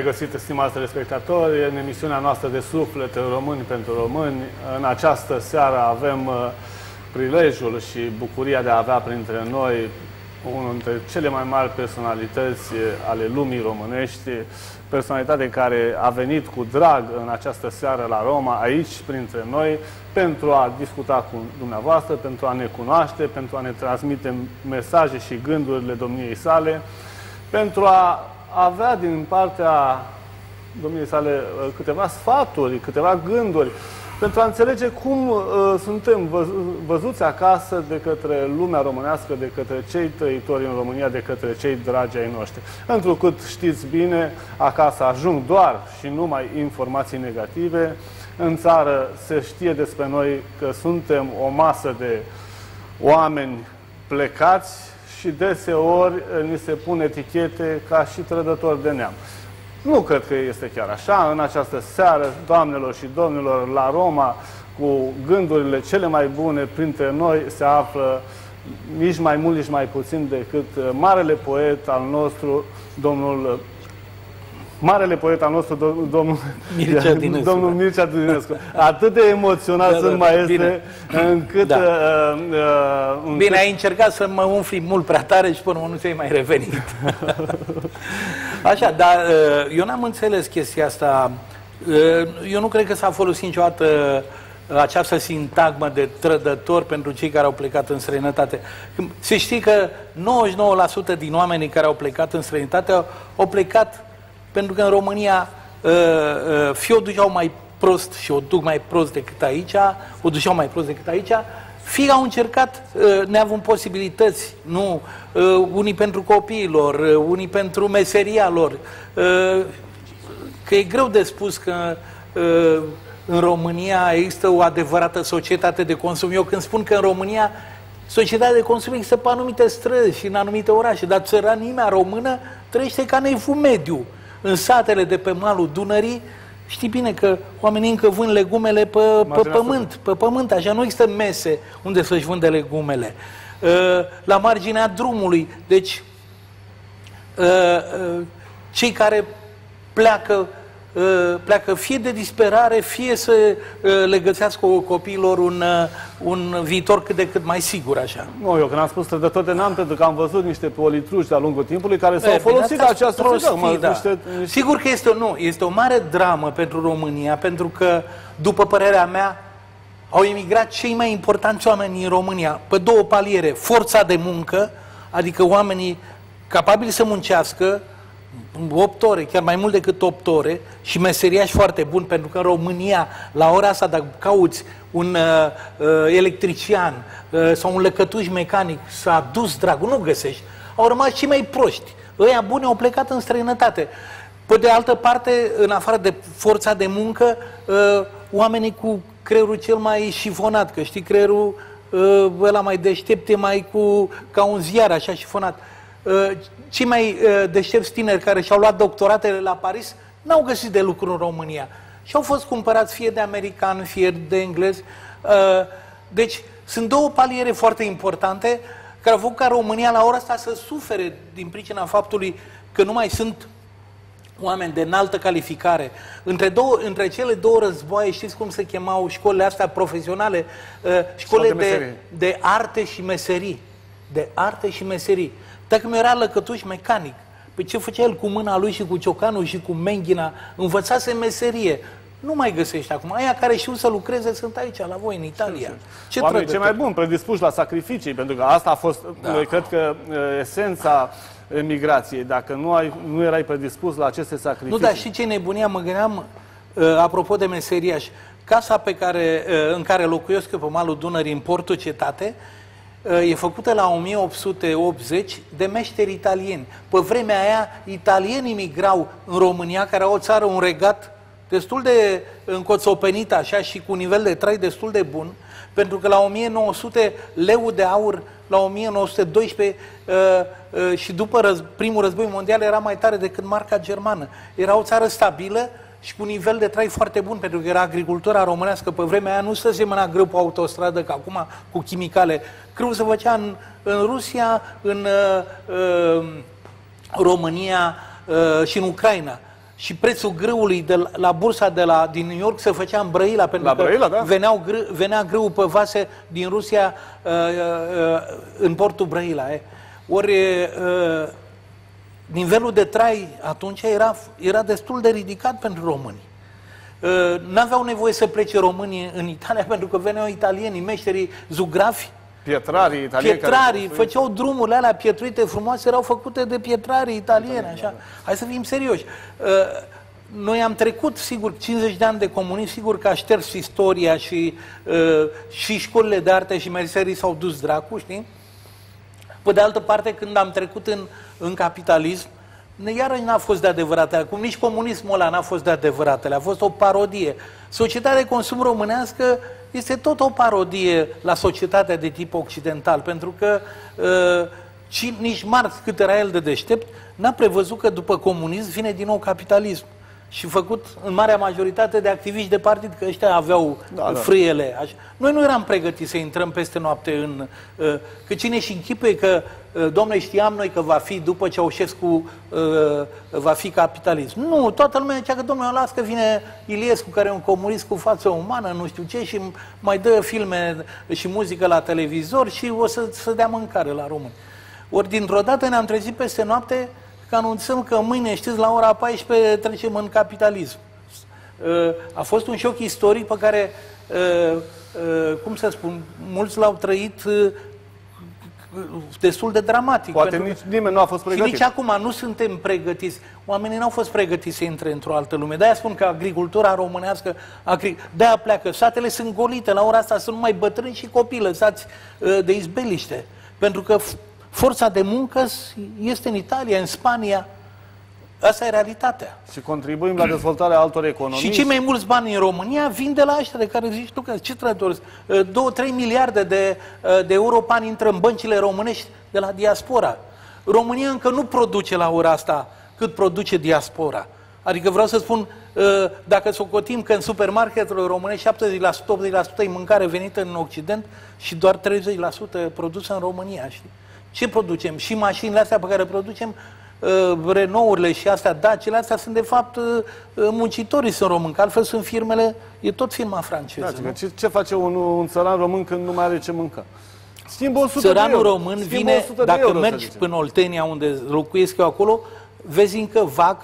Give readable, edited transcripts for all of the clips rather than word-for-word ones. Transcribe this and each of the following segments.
regăsit, stimați telespectatori, în emisiunea noastră de Suflete Români pentru Români. În această seară avem prilejul și bucuria de a avea printre noi unul dintre cele mai mari personalități ale lumii românești, personalitate care a venit cu drag în această seară la Roma, aici, printre noi, pentru a discuta cu dumneavoastră, pentru a ne cunoaște, pentru a ne transmite mesaje și gândurile domniei sale, pentru a avea din partea domniei sale câteva sfaturi, câteva gânduri, pentru a înțelege cum suntem văzuți acasă de către lumea românească, de către cei trăitori în România, de către cei dragi ai noștri. Întrucât știți bine, acasă ajung doar și numai informații negative. În țară se știe despre noi că suntem o masă de oameni plecați și deseori ni se pun etichete ca și trădători de neam. Nu cred că este chiar așa. În această seară, doamnelor și domnilor, la Roma, cu gândurile cele mai bune printre noi, se află nici mai mult, nici mai puțin decât marele poet al nostru, domnul domnul Mircea Dinescu. Atât de emoționat sunt maestre, încât... Da. Bine, ai încercat să mă umfli mult prea tare și până nu ți-ai mai revenit. Așa, dar eu n-am înțeles chestia asta. Eu nu cred că s-a folosit niciodată această sintagmă de trădător pentru cei care au plecat în străinătate. Se știe că 99% din oamenii care au plecat în străinătate au plecat pentru că în România fie o duceau mai prost și o duc mai prost decât aici, o duceau mai prost decât aici, fie au încercat, neavând posibilități, nu, unii pentru copiilor, unii pentru meseria lor, că e greu de spus că în România există o adevărată societate de consum. Eu când spun că în România societatea de consum există pe anumite străzi și în anumite orașe, dar țăranimea română trăiește ca în evul mediu. În satele de pe malul Dunării, știi bine că oamenii încă vând legumele pe pământ, așa, nu există mese unde să-și vândă legumele. La marginea drumului, deci cei care pleacă fie de disperare, fie să le găsească copiilor un viitor cât de cât mai sigur, așa. Nu, eu când am spus trădător de neam, pentru că am văzut niște politruși de-a lungul timpului care s-au folosit de această prostie. Da. Sigur că este o mare dramă pentru România, pentru că, după părerea mea, au emigrat cei mai importanți oameni în România, pe două paliere: forța de muncă, adică oamenii capabili să muncească 8 ore, chiar mai mult decât 8 ore, și meseriași foarte buni, pentru că în România, la ora asta, dacă cauți un electrician sau un lăcătuș mecanic, s-a dus dragul, nu găsești. Au rămas cei mai proști. Ăia buni au plecat în străinătate. Pe de altă parte, în afară de forța de muncă, oamenii cu creierul cel mai șifonat, că știi, creierul ăla mai deștept e mai ca un ziar, așa șifonat. Cei mai deștepți tineri care și-au luat doctoratele la Paris n-au găsit de lucru în România și au fost cumpărați fie de americani, fie de englezi. Deci sunt două paliere foarte importante care au făcut ca România la ora asta să sufere din pricina faptului că nu mai sunt oameni de înaltă calificare. Între cele două războaie, știți cum se chemau școlile astea profesionale? Școlile de arte și meserii. De arte și meserii. Dacă mi era lăcătuș mecanic, pe ce făcea el cu mâna lui și cu ciocanul și cu menghina, învățase meserie. Nu mai găsești acum. Aia care știu să lucreze sunt aici, la voi, în Italia. Oamenii cei mai buni, predispuși la sacrificii, pentru că asta a fost, cred că, esența emigrației. Dacă nu erai predispus la aceste sacrificii... Nu, dar știi ce nebunia? Mă gândeam, apropo de meseriaș, casa în care locuiesc eu pe malul Dunării, în Portul Cetate, e făcută la 1880 de meșteri italieni. Pe vremea aia, italienii migrau în România, care au o țară, un regat destul de încoțopenit așa și cu un nivel de trai destul de bun, pentru că la 1900 leul de aur, la 1912 și după primul război mondial era mai tare decât marca germană. Era o țară stabilă și cu un nivel de trai foarte bun, pentru că era agricultura românească. Pe vremea aia nu se semăna grâu pe autostradă, ca acum, cu chimicale. Grâu se făcea în Rusia, în România și în Ucraina. și prețul grâului la bursa din New York se făcea în Brăila, pentru că Brăila, da. venea grâul pe vase din Rusia în portul Brăila. Ori nivelul de trai atunci era destul de ridicat pentru români. N-aveau nevoie să plece românii în Italia, pentru că veneau italienii, meșterii, zugrafi, Pietrarii italieni. pietrarii, făceau drumurile alea pietruite frumoase, erau făcute de pietrarii italieni, așa. Hai să fim serioși. Noi am trecut, sigur, 50 de ani de comunism, sigur că a șters istoria și școlile de arte și meserii s-au dus dracu, știi? Pe de altă parte, când am trecut în capitalism, iarăși n-a fost de adevăratele, cum nici comunismul ăla n-a fost de adevăratele, a fost o parodie. Societatea de consum românească este tot o parodie la societatea de tip occidental, pentru că nici Marx, cât era el de deștept, n-a prevăzut că după comunism vine din nou capitalism. Și făcut în marea majoritate de activiști de partid, că ăștia aveau frâiele. Așa. Noi nu eram pregătiți să intrăm peste noapte în... Că cine și închipuie că, domnule, știam noi că va fi, după Ceaușescu, va fi capitalism. Nu, toată lumea zicea că, domnule, las că vine Iliescu, care e un comunist cu față umană, nu știu ce, și mai dă filme și muzică la televizor și o să dea mâncare la români. Ori dintr-o dată ne-am trezit peste noapte că anunțăm că mâine, știți, la ora 14 trecem în capitalism. A fost un șoc istoric pe care, cum să spun, mulți l-au trăit destul de dramatic. Poate nici nimeni nu a fost pregătit. Și nici acum nu suntem pregătiți. Oamenii n-au fost pregătiți să intre într-o altă lume. De-aia spun că agricultura românească, de-aia pleacă. Satele sunt golite, la ora asta sunt numai bătrâni și copii lăsați de izbeliște. Pentru că forța de muncă este în Italia, în Spania. Asta e realitatea. Și contribuim la dezvoltarea altor economii. Și cei mai mulți bani în România vin de la ăștia de care zici tu, că ce traduci? 2-3 miliarde de euro bani intră în băncile românești de la diaspora. România încă nu produce la ora asta cât produce diaspora. Adică vreau să spun, dacă socotim că în supermarketurile românești 70%-80% e mâncare venită în Occident și doar 30% produsă în România, știi? Ce producem? Și mașinile astea pe care producem, Renault-urile și astea, Dacia-le astea sunt de fapt muncitorii sunt români, că altfel sunt firmele, e tot firma franceză. Da, ce face un țăran român când nu mai are ce mânca? Schimbă 100 Țăranul de euro. român vine, dacă mergi până Oltenia, unde locuiesc eu acolo, vezi încă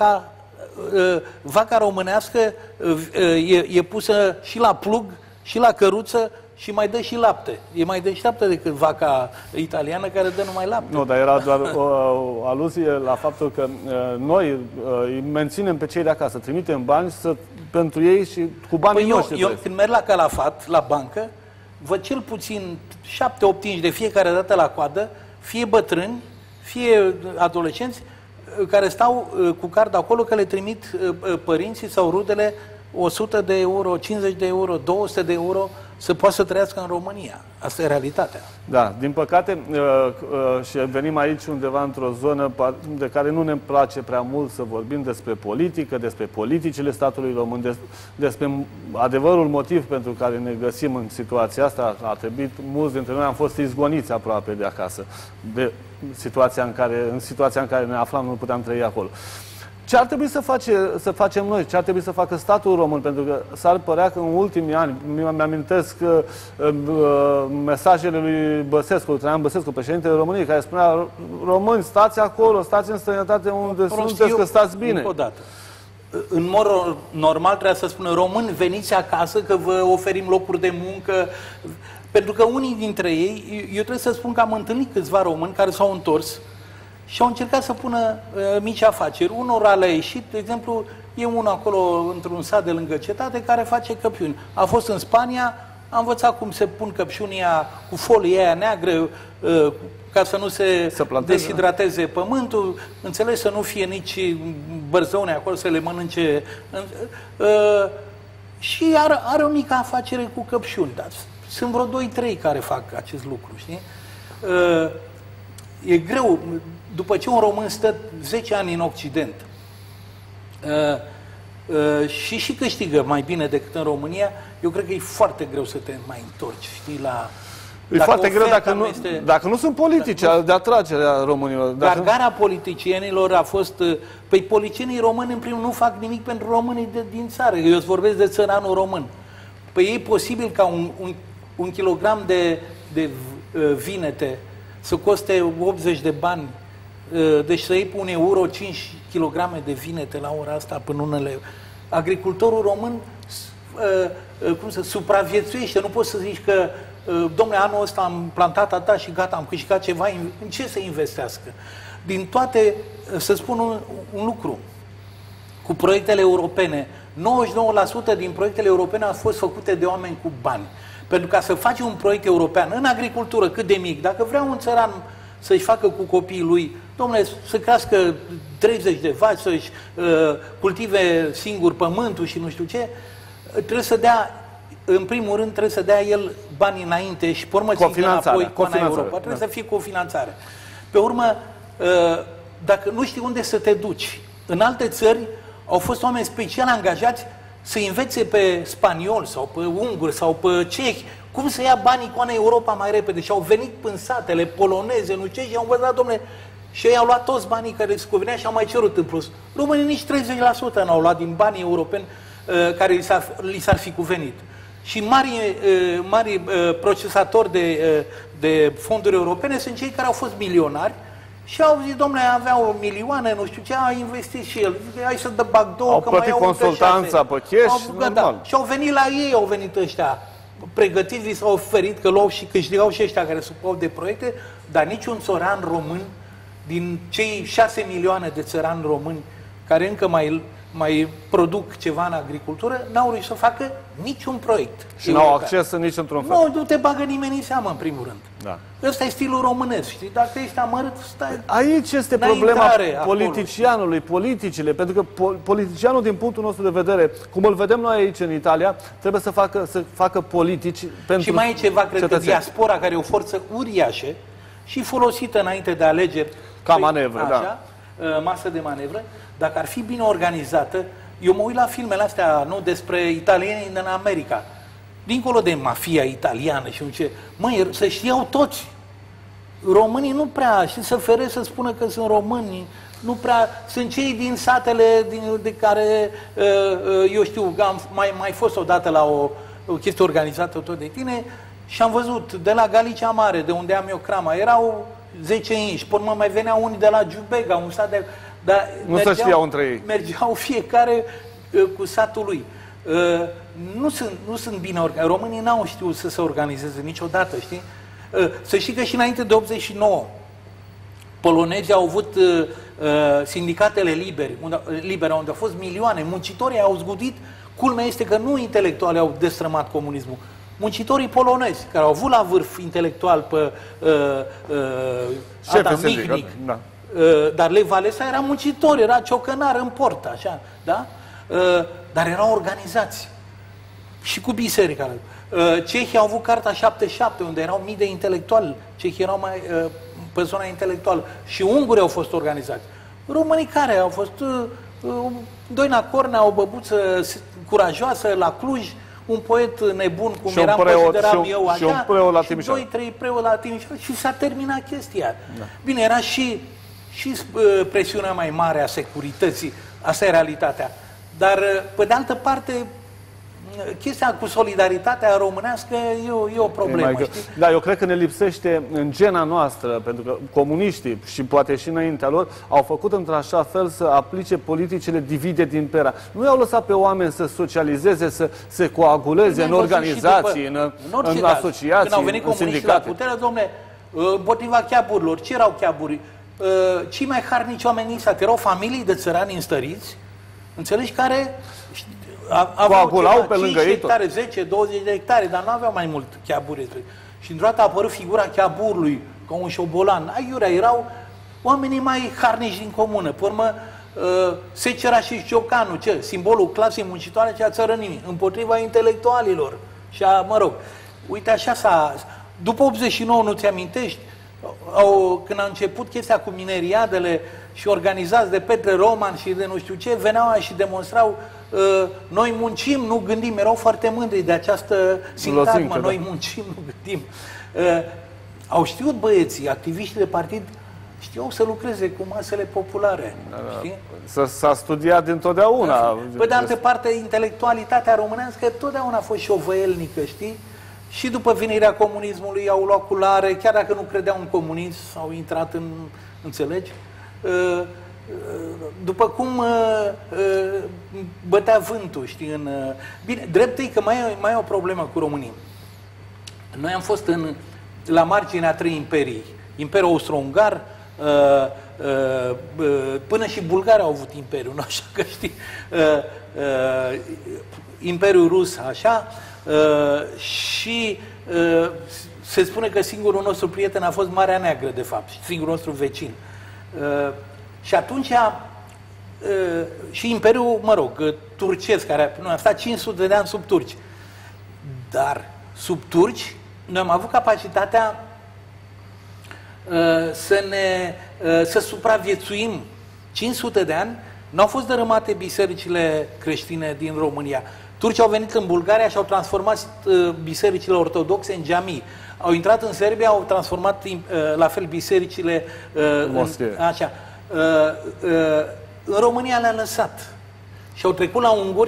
vaca românească e pusă și la plug, și la căruță, și mai dă și lapte. E mai deșteaptă decât vaca italiană care dă numai lapte. Nu, dar era doar o aluzie la faptul că noi îi menținem pe cei de acasă, trimitem bani pentru ei și cu banii noștri. Eu când merg la Calafat, la bancă, văd cel puțin 7-8 de fiecare dată la coadă, fie bătrâni, fie adolescenți, care stau cu card acolo, că le trimit părinții sau rudele 100 de euro, 50 de euro, 200 de euro să poată să trăiască în România. Asta e realitatea. Da, din păcate, și venim aici undeva într-o zonă de care nu ne place prea mult să vorbim despre politică, despre politicile statului român, despre adevărul motiv pentru care ne găsim în situația asta. A trebuit, mulți dintre noi am fost izgoniți aproape de acasă, de situația în situația în care ne aflam, nu puteam trăi acolo. Ce ar trebui să facem noi? Ce ar trebui să facă statul român? Pentru că s-ar părea că în ultimii ani, mi-amintesc mesajele lui Băsescu, Traian Băsescu, președintele României, care spunea: români, stați acolo, stați în străinătate unde sunteți, că stați bine. Încă o dată. În mod normal trebuie să spună: români, veniți acasă că vă oferim locuri de muncă. Pentru că unii dintre ei, eu trebuie să spun că am întâlnit câțiva români care s-au întors și au încercat să pună mici afaceri. Unora le-a ieșit, de exemplu, e unul acolo într-un sat de lângă cetate care face căpșuni. A fost în Spania, a învățat cum se pun căpșunia cu folie aia neagră, ca să nu se deshidrateze pământul, înțelegi, să nu fie nici bărzăune acolo, să le mănânce. Și are o mică afacere cu căpșuni. Dar sunt vreo 2-3 care fac acest lucru, știi? E greu. După ce un român stă 10 ani în Occident și câștigă mai bine decât în România, eu cred că e foarte greu să te mai întorci, știi, E foarte greu dacă nu sunt politici de atragere a românilor. Gargara politicienilor a fost... Păi politicienii români, în primul, nu fac nimic pentru românii din țară. Eu îți vorbesc de țăranul român. Păi e posibil ca un kilogram de vinete să coste 80 de bani. Deci să iei pe €1 5 kg de vinete la ora asta până unele... Agricultorul român supraviețuiește. Nu poți să zici că domnule, anul ăsta am plantat atât și gata, am câștigat ceva. În ce să investească? Din toate, să spun un lucru, cu proiectele europene, 99% din proiectele europene au fost făcute de oameni cu bani. Pentru ca să faci un proiect european în agricultură, cât de mic, dacă vrea un țăran să-și facă cu copiii lui, domnule, să crească 30 de vaci, să-și cultive singur pământul și nu știu ce, trebuie să dea, în primul rând, trebuie să dea el bani înainte și pe urmă înapoi cu Europa. Trebuie să fie cofinanțare. Pe urmă, dacă nu știi unde să te duci, în alte țări au fost oameni special angajați să învețe pe spaniol sau pe unguri sau pe cehi cum să ia banii cu Europa mai repede. Și au venit în satele poloneze, nu ce, și au învățat, domnule, și ei au luat toți banii care se cuvenea și au mai cerut în plus. Românii nici 30% n-au luat din banii europeni care li s-ar fi cuvenit. Și mari procesatori de fonduri europene sunt cei care au fost milionari și au zis, domnule, aveau milioane, nu știu ce, a investit și el. Hai să dă bag două, că mai au consultanța pe cash, normal. Și au venit la ei, au venit ăștia pregătiți, li s-au oferit că luau și câștigau și ăștia care se ocupau de proiecte, dar niciun țăran român din cei 6 milioane de țărani români care încă mai produc ceva în agricultură, n-au reușit să facă niciun proiect. Și n-au acces nici într-un fel. Nu te bagă nimeni în seamă, în primul rând. Da. Ăsta e stilul românesc, știi? Dacă ești amărât, stai... Aici este problema politicianului, politicile, pentru că politicianul, din punctul nostru de vedere, cum îl vedem noi aici în Italia, trebuie să facă politici pentru Și mai e ceva, cred că diaspora, care e o forță uriașă și folosită înainte de alegeri, ca manevră, da. Masă de manevră, dacă ar fi bine organizată, eu mă uit la filmele astea, nu, despre italienii din America, dincolo de mafia italiană și nu ce, măi, să știau toți. Românii nu prea, și să feresc să spună că sunt români, nu prea, sunt cei din satele de care, eu știu, am mai fost odată la o chestie organizată tot de tine și am văzut, de la Galicia Mare, de unde am eu crama, erau 10 inși, până mai veneau unii de la Giubega, un sat de... Dar nu se știau între ei. Mergeau fiecare cu satul lui. Nu sunt bine organizați. Românii n-au știut să se organizeze niciodată, știi? Să știi că și înainte de 89, polonezii au avut sindicatele libere, unde au fost milioane. Muncitorii au zgudit. Culmea este că nu intelectuali au destrămat comunismul. Muncitorii polonezi, care au avut la vârf intelectual pe Adam Michnik, da. Dar Lev Walesa era muncitor, era ciocănar în port, așa, da? Dar erau organizați. Și cu biserica. Cehii au avut Carta 77, unde erau mii de intelectuali. Cehii erau mai pe zona intelectuală. Și ungurii au fost organizați. Românii care au fost Doina Cornea, o băbuță curajoasă la Cluj, un poet nebun, cum eram consideram eu așa, și 2-3 preoți la Timișoara și s-a terminat chestia. Da. Bine, era și presiunea mai mare a securității, asta e realitatea. Dar, pe de altă parte, chestia cu solidaritatea românească e o problemă. Da, eu cred că ne lipsește în gena noastră, pentru că comuniștii și poate și înaintea lor au făcut într-așa fel să aplice politicile divide din pera. Nu i-au lăsat pe oameni să socializeze, să se coaguleze în organizații, în asociații, când au venit comuniștii la putere, domnule, împotriva cheaburilor. Ce erau cheaburi? Cei mai harnici oameni din sat erau familii de țărani înstăriți, înțelegi, care coagulau pe lângă ei hectare, 10-20 de hectare, dar nu aveau mai mult cheaburi. Și într-o dată a apărut figura cheaburului, ca un șobolan. Aiurea, erau oamenii mai harnici din comună. Pe urmă, secera și ciocanul, simbolul clasei muncitoare și a țărănimii, împotriva intelectualilor. Și mă rog, uite, așa s-a... După 89, nu ți amintești? Când a început chestia cu mineriadele și organizați de Petre Roman și de nu știu ce, veneau și demonstrau noi muncim, nu gândim, erau foarte mândri de această sintagmă, noi muncim, nu gândim. Au știut băieții, activiștii de partid, știau să lucreze cu masele populare. S-a studiat dintotdeauna. Pe de altă parte, intelectualitatea românească totdeauna a fost șovăielnică, știi? Și după venirea comunismului au luat culare, chiar dacă nu credeau în comunism, au intrat în, înțelegi? După cum bătea vântul, știi? Bine, drept e că mai e o problemă cu românii. Noi am fost la marginea 3 imperii. Imperiul Austro-Ungar, până și Bulgaria au avut imperiu, nu așa că știi? Imperiul Rus, așa, și se spune că singurul nostru prieten a fost Marea Neagră, de fapt, singurul nostru vecin. Și atunci, și Imperiul, mă rog, turcesc, care a stat 500 de ani sub turci. Dar sub turci, noi am avut capacitatea să supraviețuim 500 de ani. Nu au fost dărâmate bisericile creștine din România. Turcii au venit în Bulgaria și au transformat bisericile ortodoxe în jamii. Au intrat în Serbia, au transformat la fel bisericile așa. În România le-a lăsat. Și au trecut la unguri,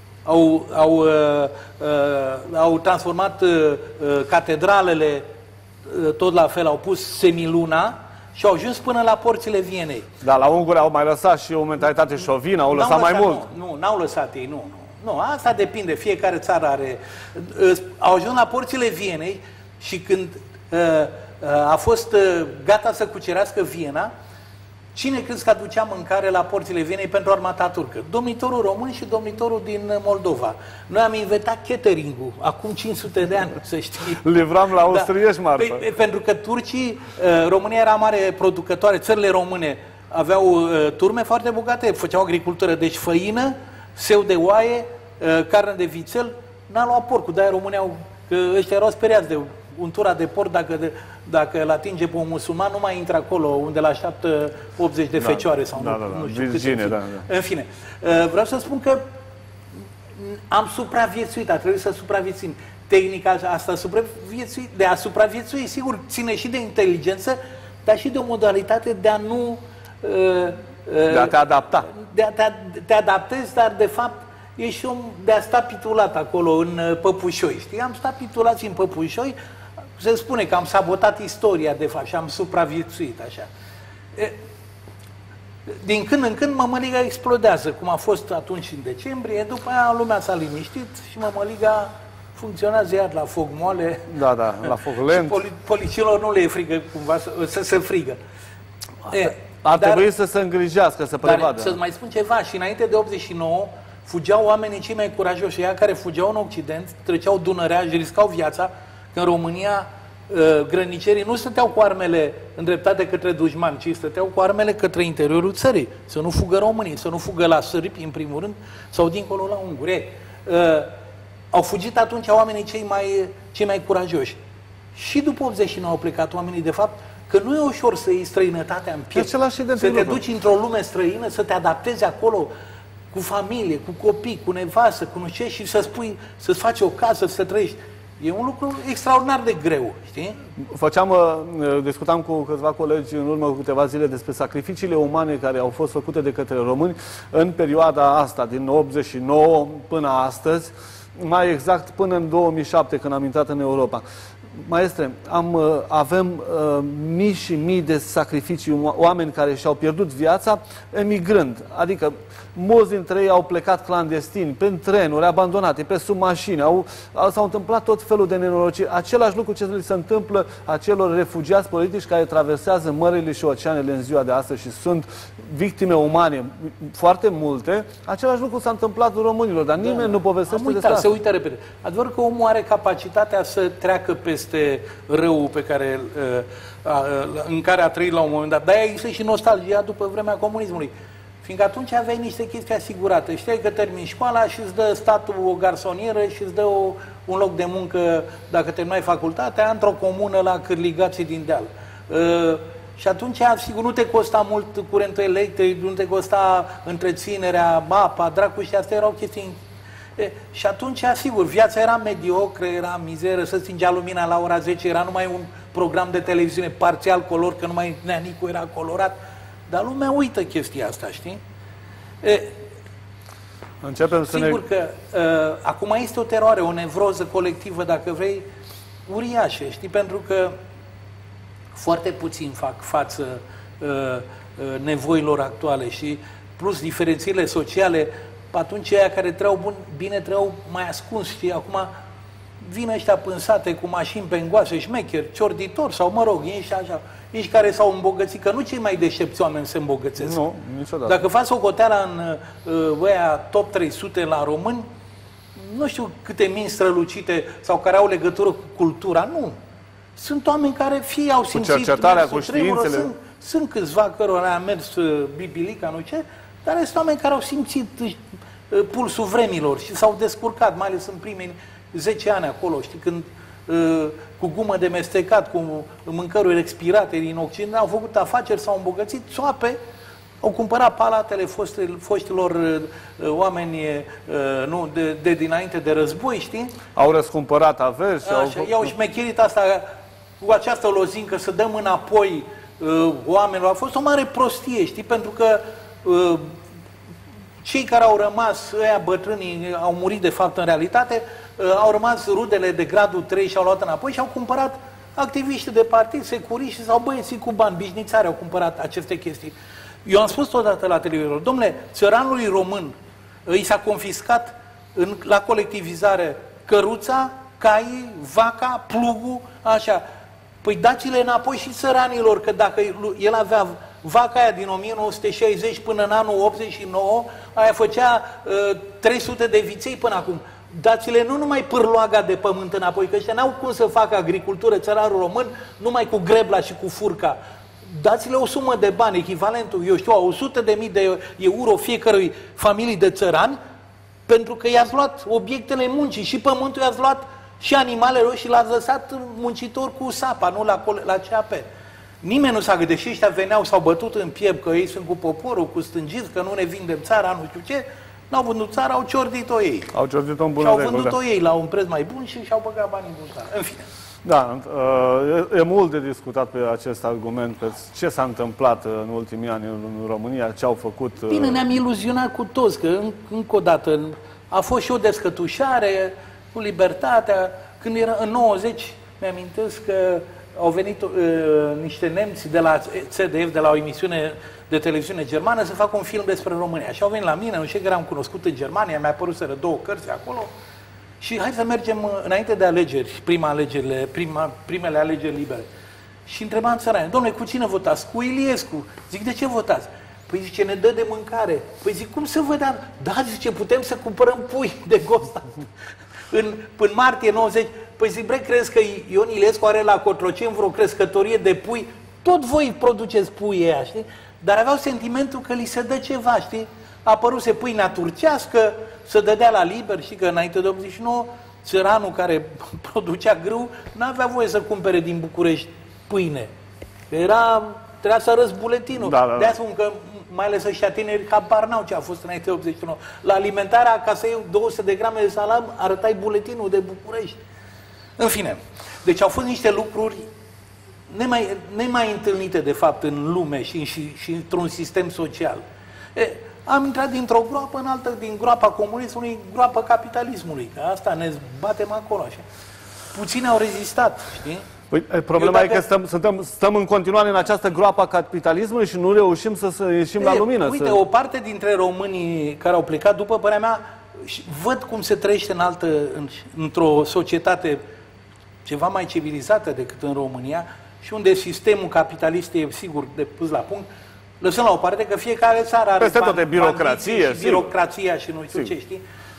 au transformat catedralele tot la fel, au pus semiluna și au ajuns până la porțile Vienei. Dar la unguri au mai lăsat și o mentalitate șovină, au lăsat mai mult. Nu, n-au lăsat ei, nu. Nu, asta depinde, fiecare țară are... Au ajuns la porțile Vienei și când a fost gata să cucerească Viena, cine crezi că aducea mâncare la porțile Vienei pentru armata turcă? Domnitorul român și domnitorul din Moldova. Noi am inventat catering-ul acum 500 de ani, să știi. Livram la austrieși marfă. Pentru că turcii, România era mare producătoare, țările române aveau turme foarte bogate, făceau agricultură, deci făină, seu de oaie, carne de vițel, n-a luat porcul, de-aia româneau, că ăștia erau speriați de untura de porc, dacă îl atinge pe un musulman, nu mai intră acolo unde îl așteaptă 80 de fecioare sau nu știu câte. În fine, vreau să spun că am supraviețuit, a trebuit să supraviețuim. Tehnica asta de a supraviețui, sigur, ține și de inteligență, dar și de o modalitate de a nu... de a te adapta. Te adaptezi, dar de fapt ești și om de a sta pitulat acolo în Păpușoi. Știi? Am stat pitulați în Păpușoi, se spune că am sabotat istoria, de fapt, și am supraviețuit așa. Din când în când mămăliga explodează, cum a fost atunci în decembrie, după aia lumea s-a liniștit și mămăliga funcționează iar la foc moale. Da, la foc lent. Și polițiilor nu le e frică cumva să se frigă. Ar trebui să se îngrijească, să prevadă. Să mai spun ceva, și înainte de 89 fugeau oamenii cei mai curajoși, ăia care fugeau în Occident, treceau Dunărea, își riscau viața, că în România grănicerii nu stăteau cu armele îndreptate către dușmani, ci stăteau cu armele către interiorul țării, să nu fugă românii, să nu fugă la sârbi, în primul rând, sau dincolo la unguri. Au fugit atunci oamenii cei mai curajoși. Și după 89 au plecat oamenii, de fapt, că nu e ușor să iei străinătatea în piept. Să te duci într-o lume străină, să te adaptezi acolo cu familie, cu copii, cu nevastă, cu nu știu, și să spui, să-ți faci o casă, să trăiești. E un lucru extraordinar de greu, știi? Discutam cu câțiva colegi în urmă cu câteva zile despre sacrificiile umane care au fost făcute de către români în perioada asta, din 89 până astăzi, mai exact până în 2007, când am intrat în Europa. Maestre, avem mii și mii de sacrificii, oameni care și-au pierdut viața emigrând. Adică mulți dintre ei au plecat clandestini, pe trenuri abandonate, pe sub mașini, s-au întâmplat tot felul de nenorociri. Același lucru ce se întâmplă acelor refugiați politici care traversează mările și oceanele în ziua de astăzi și sunt victime umane foarte multe, același lucru s-a întâmplat românilor, dar nimeni nu povestește despre asta. Se uită repede. Adevăr că omul are capacitatea să treacă peste răul pe care, în care a trăit la un moment dat. De-aia există și nostalgia după vremea comunismului. Fiindcă atunci aveai niște chestii asigurate. Știai că termini școala și îți dă statul o garsonieră și îți dă un loc de muncă, dacă terminai facultatea, într-o comună la Cârligații din deal. Și atunci, sigur, nu te costa mult curentul electric, nu te costa întreținerea, apa, dracu, și astea erau chestii Și atunci, sigur, viața era mediocră, era mizeră, se stingea lumina la ora 10, era numai un program de televiziune parțial color, că numai Neanicu era colorat. Dar lumea uită chestia asta, știi? Începem să sigur că acum este o teroare, o nevroză colectivă, dacă vrei, uriașă, știi? Pentru că foarte puțin fac față nevoilor actuale și plus diferențiile sociale, atunci aia care treau bine treau mai ascuns, știi? Acum vin ăștia pânsate cu mașini pe îngoase, șmecheri, ciorditori sau, mă rog, ei și așa, ei care s-au îmbogățit, că nu cei mai deștepți oameni se îmbogățesc. Nu, niciodată. Dacă faci o coteală în ăia top 300 la români, nu știu câte mii strălucite sau care au legătură cu cultura, nu. Sunt oameni care fie au simțit... Cu cercetarea, cu științele. Sunt câțiva cărora a mers bibilica, nu ce, dar sunt oameni care au simțit pulsul vremilor și s-au descurcat, mai ales în primii 10 ani acolo, știi, când cu gumă de mestecat, cu mâncăruri expirate din Occident, au făcut afaceri, s-au îmbogățit, țoape, au cumpărat palatele foștilor oameni nu, de dinainte de război, știi? Au răscumpărat averi și i-au șmecherit asta cu această lozincă, să dăm înapoi oamenilor. A fost o mare prostie, știi? Pentru că cei care au rămas, ăia bătrânii, au murit de fapt în realitate, au rămas rudele de gradul 3 și au luat înapoi și au cumpărat activiști de partid, securiști sau băieții cu bani, bișnițari au cumpărat aceste chestii. Eu am spus odată la televizor, domnule, țăranului român îi s-a confiscat la colectivizare căruța, caii, vaca, plugul, așa. Păi dați-le înapoi și țăranilor, că dacă el avea vaca aia din 1960 până în anul 89, aia făcea 300 de viței până acum. Dați-le nu numai pârloaga de pământ înapoi, că ăștia n-au cum să facă agricultură, țăranul român, numai cu grebla și cu furca. Dați-le o sumă de bani, echivalentul, eu știu, 100.000 de euro fiecărui familii de țărani, pentru că i-ați luat obiectele muncii și pământul, i-ați luat și animalele și l-ați lăsat muncitor cu sapa, nu la CAP. Nimeni nu s-a gândit și ăștia veneau, s-au bătut în piept că ei sunt cu poporul, cu stângiți, că nu ne vindem țara, nu știu ce. N-au vândut țara, au ciordit-o ei. Au ciordit-o în bună și au regulă, vândut-o ei la un preț mai bun și și-au băgat banii în buzunar. În fine. Da, e mult de discutat pe acest argument, pe ce s-a întâmplat în ultimii ani în România, ce au făcut... Bine, ne-am iluzionat cu toți, că încă o dată a fost și o descătușare cu libertatea. Când era în 90, mi-amintesc că au venit niște nemți de la CDF, de la o emisiune de televiziune germană, să facă un film despre România. Și au venit la mine, nu știu că eram cunoscut în Germania, mi-a apăruseră 2 cărți acolo. Și hai să mergem înainte de alegeri, primele alegeri libere. Și întrebam țărani, domnule, cu cine votați? Cu Iliescu. Zic, de ce votați? Păi zice, ne dă de mâncare. Păi zic, cum să vă dea? Da, zice, putem să cumpărăm pui de Gosta. În martie 90, păi zic, bre, crezi că Ion Iliescu are la Cotroceni vreo crescătorie de pui? Tot voi produceți pui ăia, știi? Dar aveau sentimentul că li se dă ceva, știi? Apăruse pâinea turcească, se dădea la liber, și că înainte de 89, țăranul care producea grâu n-avea voie să cumpere din București pâine. Trebuia să arăți buletinul. Da. De-aia spun că, mai ales ăștia tineri, habar n-au ce a fost înainte de 89. La alimentarea, ca să iei 200 de grame de salam, arătai buletinul de București. În fine, deci au fost niște lucruri nemai întâlnite, de fapt, în lume și într-un sistem social. Am intrat dintr-o groapă în altă, din groapa comunismului, groapa capitalismului. Că asta ne batem acolo, așa. Puțini au rezistat, știi? Păi, problema e că stăm în continuare în această groapă a capitalismului și nu reușim să ieșim la lumină. Uite, o parte dintre românii care au plecat, după părerea mea, văd cum se trăiește într-o societate ceva mai civilizată decât în România și unde sistemul capitalist e, sigur, de pus la punct. Lăsăm la o parte că fiecare țară are birocrație, și birocrația și nu știu ce, știi?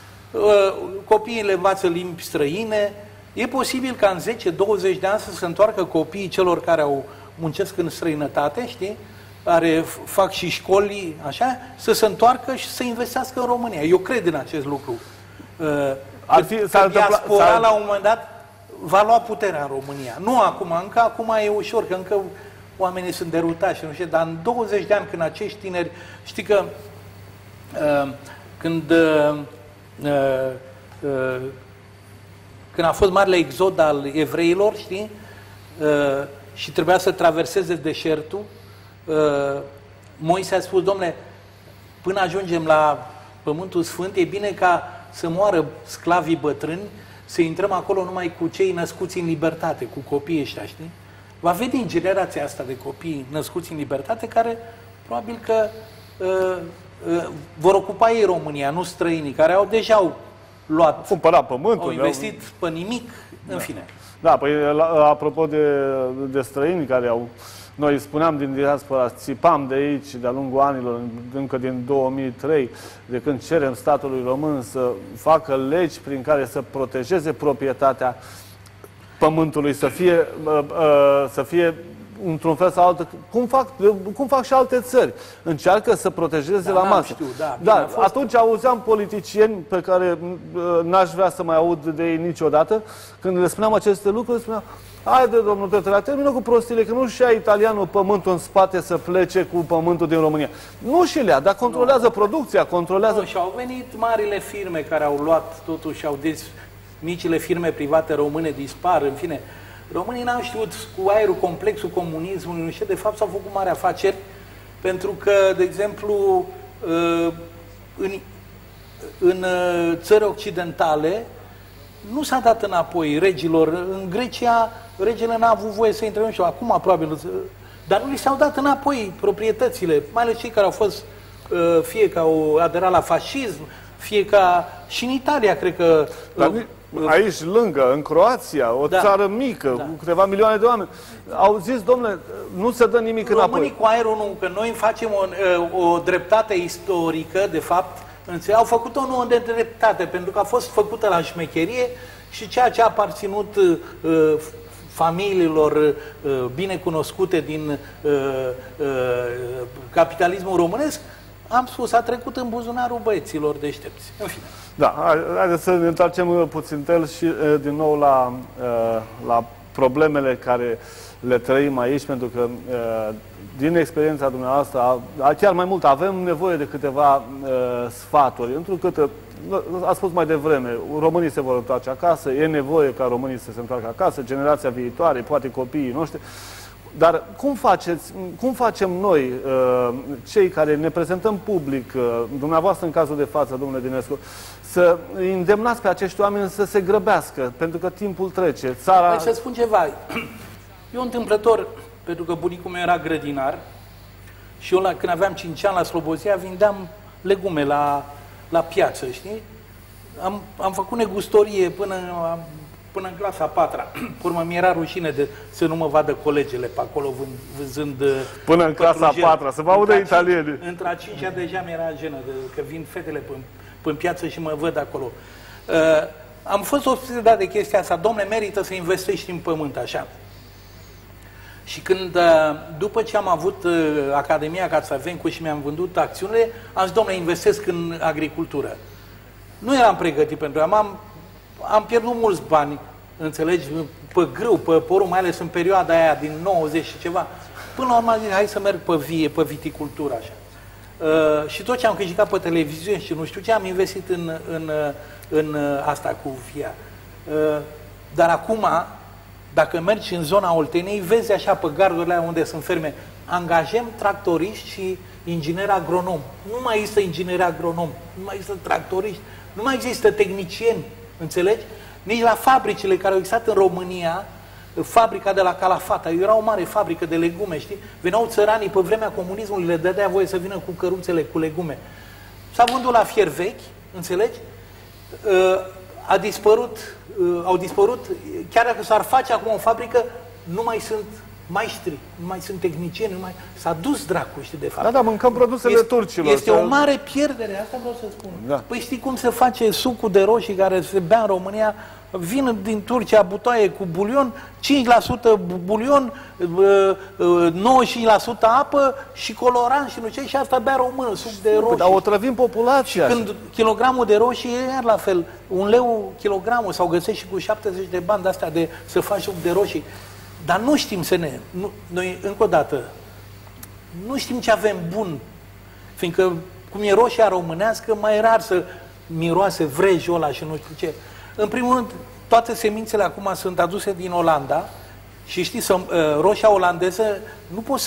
Copiii le învață limbi străine. E posibil ca în 10-20 de ani să se întoarcă copiii celor care au muncesc în străinătate, știi? Care fac și școli, așa, să se întoarcă și să investească în România. Eu cred în acest lucru. Diaspora, la un moment dat, va lua puterea în România. Nu acum, încă acum e ușor, că încă oamenii sunt derutați, nu știu, dar în 20 de ani, când acești tineri, știi că când când a fost marele exod al evreilor, știi? Și trebuia să traverseze deșertul, Moise a spus, domnule, până ajungem la Pământul Sfânt, e bine ca să moară sclavii bătrâni, să intrăm acolo numai cu cei născuți în libertate, cu copiii ăștia, știi? Va veni în generația asta de copii născuți în libertate, care probabil că vor ocupa ei România, nu străinii, care au deja luat, cumpărat pământul, au investit pe nimic, în fine. Da, păi apropo de străini care au... Noi spuneam din diaspora, țipam de aici, de-a lungul anilor, încă din 2003, de când cerem statului român să facă legi prin care să protejeze proprietatea pământului, să fie într-un fel sau altul, cum fac și alte țări. Încearcă să protejeze la masă. Da, atunci auzeam politicieni pe care n-aș vrea să mai aud de ei niciodată, când le spuneam aceste lucruri, spuneam: haide, domnul Tetrela, termină cu prostile, că nu-și ia italianul pământul în spate să plece cu pământul din România. Nu și le-a, dar controlează producția, controlează... Nu, și au venit marile firme care au luat totuși, micile firme private române dispar, în fine. Românii n-au știut cu aerul complexul comunismului, nu știu, de fapt s-au făcut mari afaceri, pentru că, de exemplu, în țări occidentale nu s-a dat înapoi regilor. În Grecia, regele n-a avut voie să intre, nu știu, acum probabil, dar nu li s-au dat înapoi proprietățile, mai ales cei care au fost, fie că au aderat la fascism, fie ca și în Italia, cred că... Aici, lângă, în Croația, o țară mică, cu câteva milioane de oameni, au zis, domnule, nu se dă nimic înapoi. Românii cu aerul nu, că noi facem o dreptate istorică, de fapt, au făcut o nouă de dreptate, pentru că a fost făcută la șmecherie și ceea ce a aparținut familiilor bine cunoscute din capitalismul românesc, am spus, a trecut în buzunarul băieților deștepți. În fine. Da, haideți să ne întoarcem puțin și din nou la problemele care le trăim aici, pentru că din experiența dumneavoastră, chiar mai mult, avem nevoie de câteva sfaturi. Întrucât, a spus mai devreme, românii se vor întoarce acasă, e nevoie ca românii să se întoarcă acasă, generația viitoare, poate copiii noștri. Dar cum facem noi, cei care ne prezentăm public, dumneavoastră în cazul de față, domnule Dinescu, să îndemnați pe acești oameni să se grăbească, pentru că timpul trece, țara... Hai să spun ceva. Eu întâmplător, pentru că bunicul meu era grădinar și eu când aveam 5 ani la Slobozia, vindeam legume la piață, știi? Am făcut negustorie până în clasa 4-a. Urmă, mi-era rușine să nu mă vadă colegele pe acolo vânzând... Până în clasa 4-a, să vă audă italieni. Între a 5-a deja mi-era jenă, că vin fetele pe piață și mă văd acolo. Am fost obsedat de chestia asta. Dom'le, merită să investești în pământ, așa. Și când, după ce am avut Academia Cațavencu și mi-am vândut acțiunile, am zis, dom'le, investesc în agricultură. Nu eram pregătit pentru ea. Am pierdut mulți bani, înțelegi, pe grâu, pe porumb, mai ales în perioada aia din 90 și ceva. Până la urmă am zis, hai să merg pe vie, pe viticultură, așa. Și tot ce am câștigat pe televiziune și nu știu ce, am investit în asta cu via. Dar acum, dacă mergi în zona Olteniei, vezi așa pe gardurile unde sunt ferme, angajăm tractoriști și ingineri agronom. Nu mai există ingineri agronom, nu mai există tractoriști, nu mai există tehnicieni, înțelegi? Nici la fabricile care au existat în România, fabrica de la Calafata, era o mare fabrică de legume, știi? Veneau țăranii pe vremea comunismului, le dădea voie să vină cu căruțele cu legume. S-a vândut la fier vechi, înțelegi? Au dispărut, chiar dacă s-ar face acum o fabrică, nu mai sunt maestri, nu mai sunt tehnicieni, s-a dus dracu, știi, de fapt. Da, mâncăm produsele turcilor. Este o mare pierdere, asta vreau să spun. Da. Păi știi cum se face sucul de roșii care se bea în România? Vin din Turcia butoaie cu bulion, 5% bulion, 95% apă și colorant și nu ce, și asta bea român, suc de roșii. Dar o trăvim populația. Când kilogramul de roșii e iar la fel, 1 leu kilogramul, sau găsești și cu 70 de bani de-astea să faci suc de roșii. Dar nu știm noi, încă o dată, nu știm ce avem bun, fiindcă, cum e roșia românească, mai rar miroase vrejul ăla și nu știu ce. În primul rând, toate semințele acum sunt aduse din Olanda și știți, roșia olandeză nu poți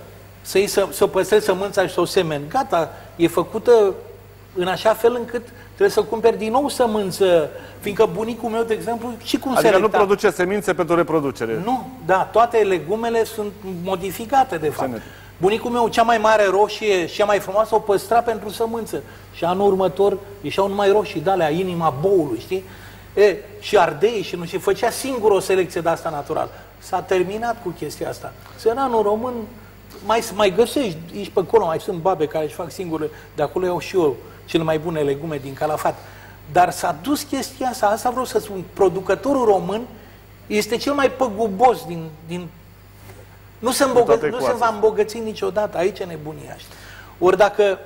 să păstrezi sămânța și să o semeni. Gata, e făcută în așa fel încât trebuie să cumperi din nou sămânță, fiindcă bunicul meu, de exemplu, și cum adică selecta. nu produce semințe pentru reproducere. Nu, da, toate legumele sunt modificate, de fapt. Bunicul meu, cea mai mare roșie și cea mai frumoasă, o păstra pentru sămânță. Și anul următor ieșeau numai roșii de alea, inima boului, știi? Și ardei și nu știu, făcea singur o selecție de asta natural. S-a terminat cu chestia asta. Săranul român, mai găsești, ești pe acolo, mai sunt babe care își fac singure, de acolo iau și eu cele mai bune legume din Calafat. Dar s-a dus chestia asta vreau să spun, producătorul român este cel mai păgubos din nu se va îmbogăți niciodată, aici e nebunia asta. Ori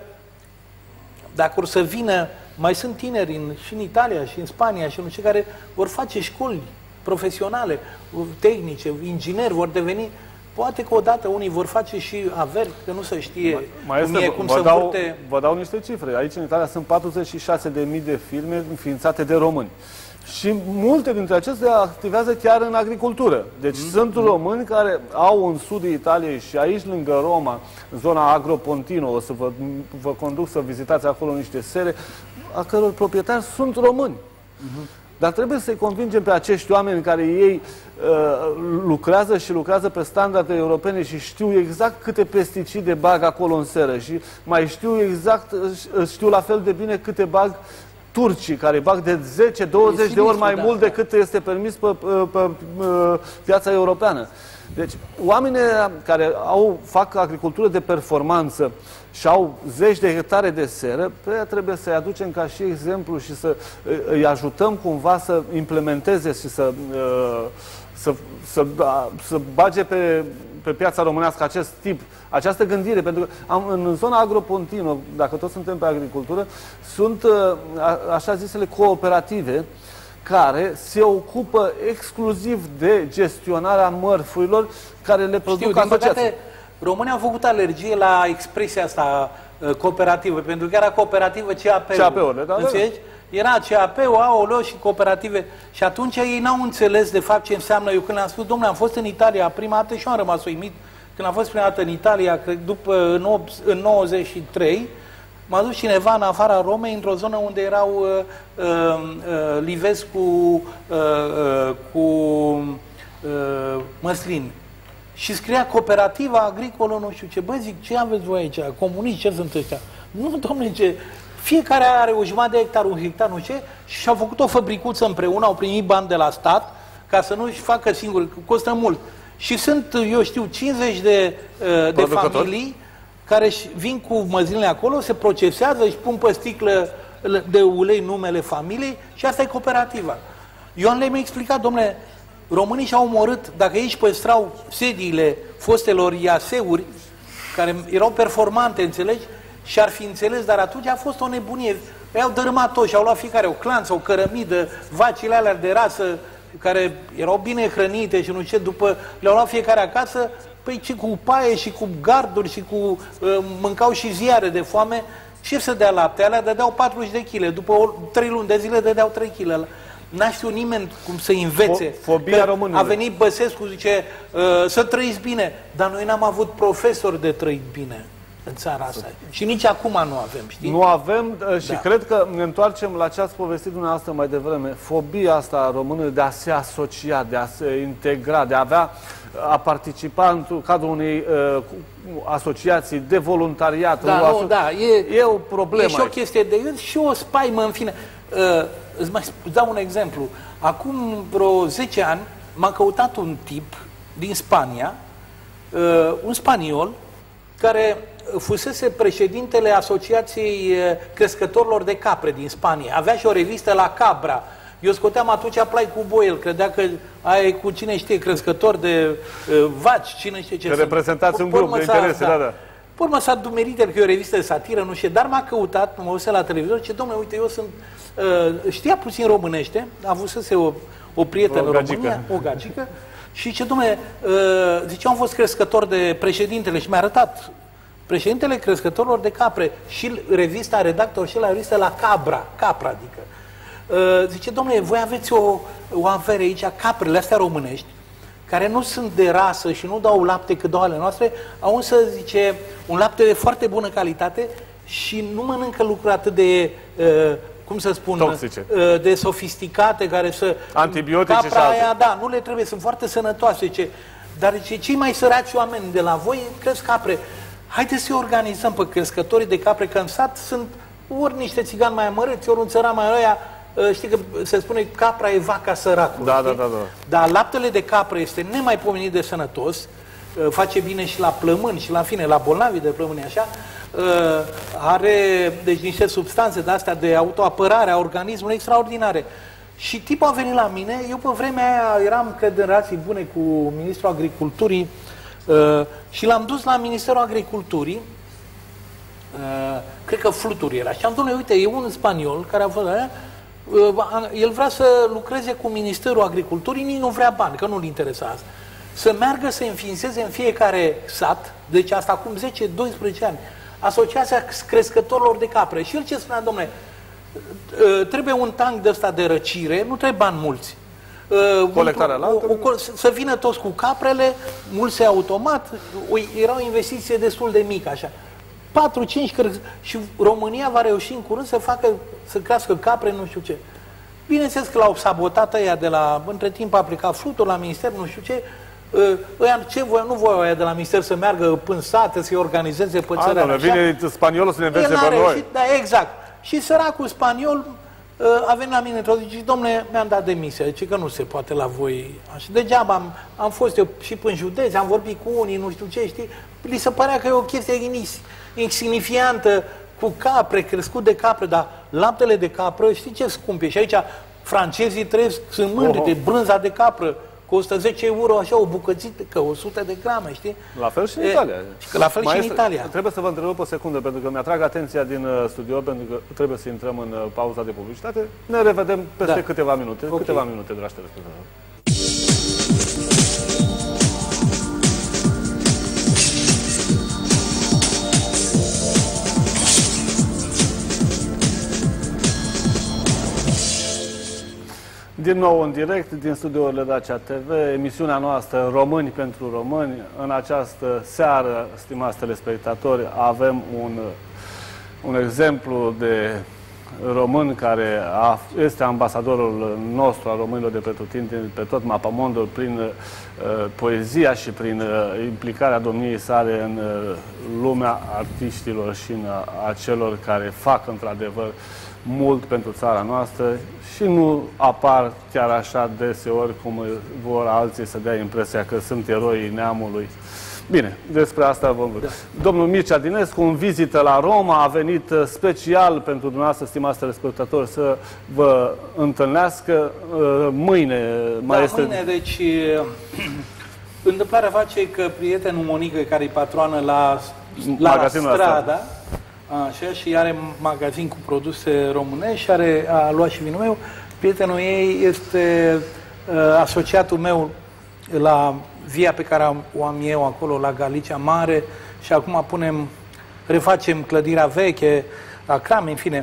dacă or să vină, mai sunt tineri și în Italia și în Spania și nu știu care vor face școli profesionale, tehnice, ingineri, vor deveni. Poate că odată unii vor face și averi, că nu se știe cum să vârte. Vă dau niște cifre. Aici în Italia sunt 46.000 de firme înființate de români. Și multe dintre acestea activează chiar în agricultură. Deci sunt români care au în sudul Italiei și aici lângă Roma, în zona Agropontino, o să vă conduc să vizitați acolo niște sere, a căror proprietari sunt români. Dar trebuie să-i convingem pe acești oameni care ei lucrează pe standarde europene și știu exact câte pesticide bag acolo în seră și mai știu la fel de bine câte bag turcii, care bag de 10-20 de ori mai mult decât este permis pe piața europeană. Deci, oamenii care fac agricultură de performanță și au zeci de hectare de seră, pe aia trebuie să-i aducem ca și exemplu și să îi ajutăm cumva să implementeze și să bage pe piața românească această gândire. Pentru că în zona Agropontino, dacă toți suntem pe agricultură, sunt așa zisele cooperative care se ocupă exclusiv de gestionarea mărfurilor care le produc asociații. Românii au făcut alergie la expresia asta cooperativă, pentru că era cooperativă CAP-ul. Da, înțelegi? Era CAP-ul, AOL și cooperative. Și atunci ei n-au înțeles de fapt ce înseamnă. Eu când le-am spus, domnule, am fost în Italia prima dată și eu am rămas uimit. Când am fost prima dată în Italia, cred în 93, m-a dus cineva în afara Romei, într-o zonă unde erau livezi cu măslin. Și scria Cooperativa Agricolă, nu știu ce. Băi, zic, ce aveți voi aici? Comuniști, ce sunt ăștia? Nu, domnule, ce... Fiecare are o jumătate de hectar, un hectar, nu știu ce, și au făcut o fabricuță împreună, au primit bani de la stat, ca să nu-și facă singuri, costă mult. Și sunt, eu știu, 50 de familii care vin cu măslinele acolo, se procesează, își pun pe sticlă de ulei numele familiei și asta e cooperativa. Eu le-am explicat, domnule, românii și-au omorât, dacă ei își păstrau sediile fostelor IAS-uri, care erau performante, înțelegi, și ar fi înțeles, dar atunci a fost o nebunie. Ei au dărâmat tot și au luat fiecare o clanță, o cărămidă, vacile alea de rasă, care erau bine hrănite și nu știu ce, după le-au luat fiecare acasă, păi și cu paie și cu garduri și cu mâncau și ziare de foame. Ce să dea lapte? Alea dădeau 40 de kg, după 3 luni de zile dădeau 3 kg. N-a știut nimeni cum să învețe. Fobia românilor. A venit Băsescu, zice, să trăiți bine, dar noi n-am avut profesori de trăit bine în țara asta. Și nici acum nu avem, știi? Nu avem și cred că ne întoarcem la ce ați povestit dumneavoastră mai devreme. Fobia asta a românilor de a se asocia, de a se integra, de a participa în cadrul unei asociații de voluntariat. E o problemă. E și o chestie de gând și o spaimă, în fine. Îți dau un exemplu. Acum vreo 10 ani m-a căutat un tip din Spania, un spaniol, care fusese președintele Asociației Crescătorilor de Capre din Spania. Avea și o revistă La Cabra. Eu scoteam atunci plai cu boi, el credea că aia e cu cine știe, crescători de vaci, cine știe ce. Că reprezentați un grup de interese, da. Pe urmă s-a dumerit el că e o revistă de satiră, nu știu, dar m-a căutat, mă uitat la televizor, ce domnule, uite, eu sunt, știa puțin românește, a avusese o prietenă în România, o gagică, și ce domnule, zice, am fost crescător de președintele și mi-a arătat președintele crescătorilor de capre și revista redactor și la revista la Capra, adică. Zice, domnule, voi aveți o avere aici, caprele astea românești, care nu sunt de rasă și nu dau lapte cât dau ale noastre, au însă, zice, un lapte de foarte bună calitate și nu mănâncă lucruri atât de, cum să spun, toxice, de sofisticate, care să... antibiotice capra și alte. aia, da, nu le trebuie, sunt foarte sănătoase, zice. Dar zice, cei mai săraci oameni de la voi cresc capre. Haideți să organizăm pe crescătorii de capre, că în sat sunt ori niște țigani mai amărâți, ori un țăran mai ăia. Știi că se spune capra e vaca săracului. Da. Dar laptele de capră este nemaipomenit de sănătos, face bine și la plămâni și la fine, la bolnavi de plămâni, așa, are deci niște substanțe de astea de autoapărare a organismului extraordinare. Și tipul a venit la mine, eu pe vremea aia eram, cred, în relații bune cu Ministrul Agriculturii și l-am dus la Ministerul Agriculturii, cred că Fluturi era. Și am domnule, uite, e un spaniol care a fost aia, el vrea să lucreze cu Ministerul Agriculturii, nici nu vrea bani, că nu-l interesa asta. Să meargă să înființeze în fiecare sat, deci asta acum 10-12 ani, Asociația Crescătorilor de Capre. Și el ce spunea, domnule, trebuie un tank de ăsta de răcire, nu trebuie bani mulți. Colectarea la să vină toți cu caprele, mulți automat, era o investiție destul de mică, așa. 4-5 și România va reuși în curând să crească capre, nu știu ce. Bineînțeles că l-au sabotat ăia de la... Între timp a plecat Flutur la minister, nu știu ce. Ăia ce voiau? Nu voiau ăia de la minister să meargă până sate, să-i organizeze pe țări. Vine spaniolul să ne învețe pe noi. Da, exact. Și săracul spaniol a venit la mine într-o zi și, domnule, mi-am dat demisia. Zice că nu se poate la voi. Așa. Degeaba am fost eu și până județ, am vorbit cu unii, nu știu ce, știi. Li se părea că e o chestie insignifiantă, cu capre, crescut de capre, dar laptele de capră, știi ce scump e? Și aici francezii trăiesc, sunt mândri de brânza de capră, costă 10 euro, așa, o bucățită, că 100 de grame, știi? La fel și în Italia. La fel și în Italia. Trebuie să vă întrerup o secundă, pentru că mi-atrag atenția din studio, pentru că trebuie să intrăm în pauza de publicitate. Ne revedem peste câteva minute. Okay. Câteva minute, dragi telespectatori. Din nou în direct din studiourile Dacia TV, emisiunea noastră Români pentru Români. În această seară, stimați telespectatori, avem un exemplu de român care este ambasadorul nostru al românilor de pretutindeni pe tot mapamondul prin poezia și prin implicarea domniei sale în lumea artiștilor și în a celor care fac într-adevăr mult pentru țara noastră și nu apar chiar așa deseori cum vor alții să dea impresia că sunt eroii neamului. Bine, despre asta vom vorbi. Da. Domnul Mircea Dinescu, în vizită la Roma, a venit special pentru dumneavoastră, stimați telespectatori, să vă întâlnească. Mâine mai este... Mâine, deci, întâmplarea face că prietenul Monică, care e patroană la Strada, așa, și are magazin cu produse românești și a luat și vinul meu. Prietenul ei este asociatul meu la via pe care o am eu acolo, la Galicia Mare, și acum refacem clădirea veche, la Crame, în fine,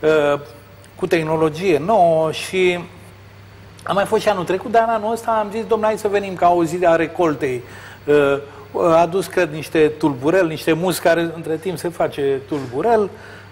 cu tehnologie nouă și am mai fost și anul trecut, dar anul ăsta am zis, domnule, hai să venim ca o zi a recoltei. A adus, cred, niște tulburel, niște muzi care între timp se face tulburel.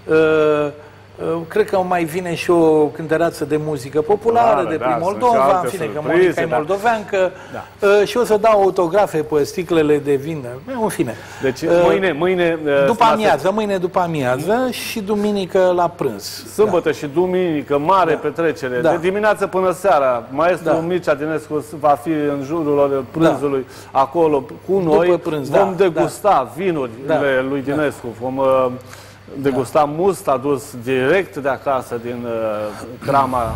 Cred că mai vine și o cântăreață de muzică populară, de prin Moldova, în fine, că Monica e moldoveancă, și o să dau autografe pe sticlele de vin, în fine. Deci mâine după amiază și duminică la prânz. Sâmbătă și duminică, mare petrecere, de dimineață până seara. Maestrul Mircea Dinescu va fi în jurul prânzului acolo cu noi. Vom degusta vinurile lui Dinescu, vom degusta must adus direct de acasă, din Crama,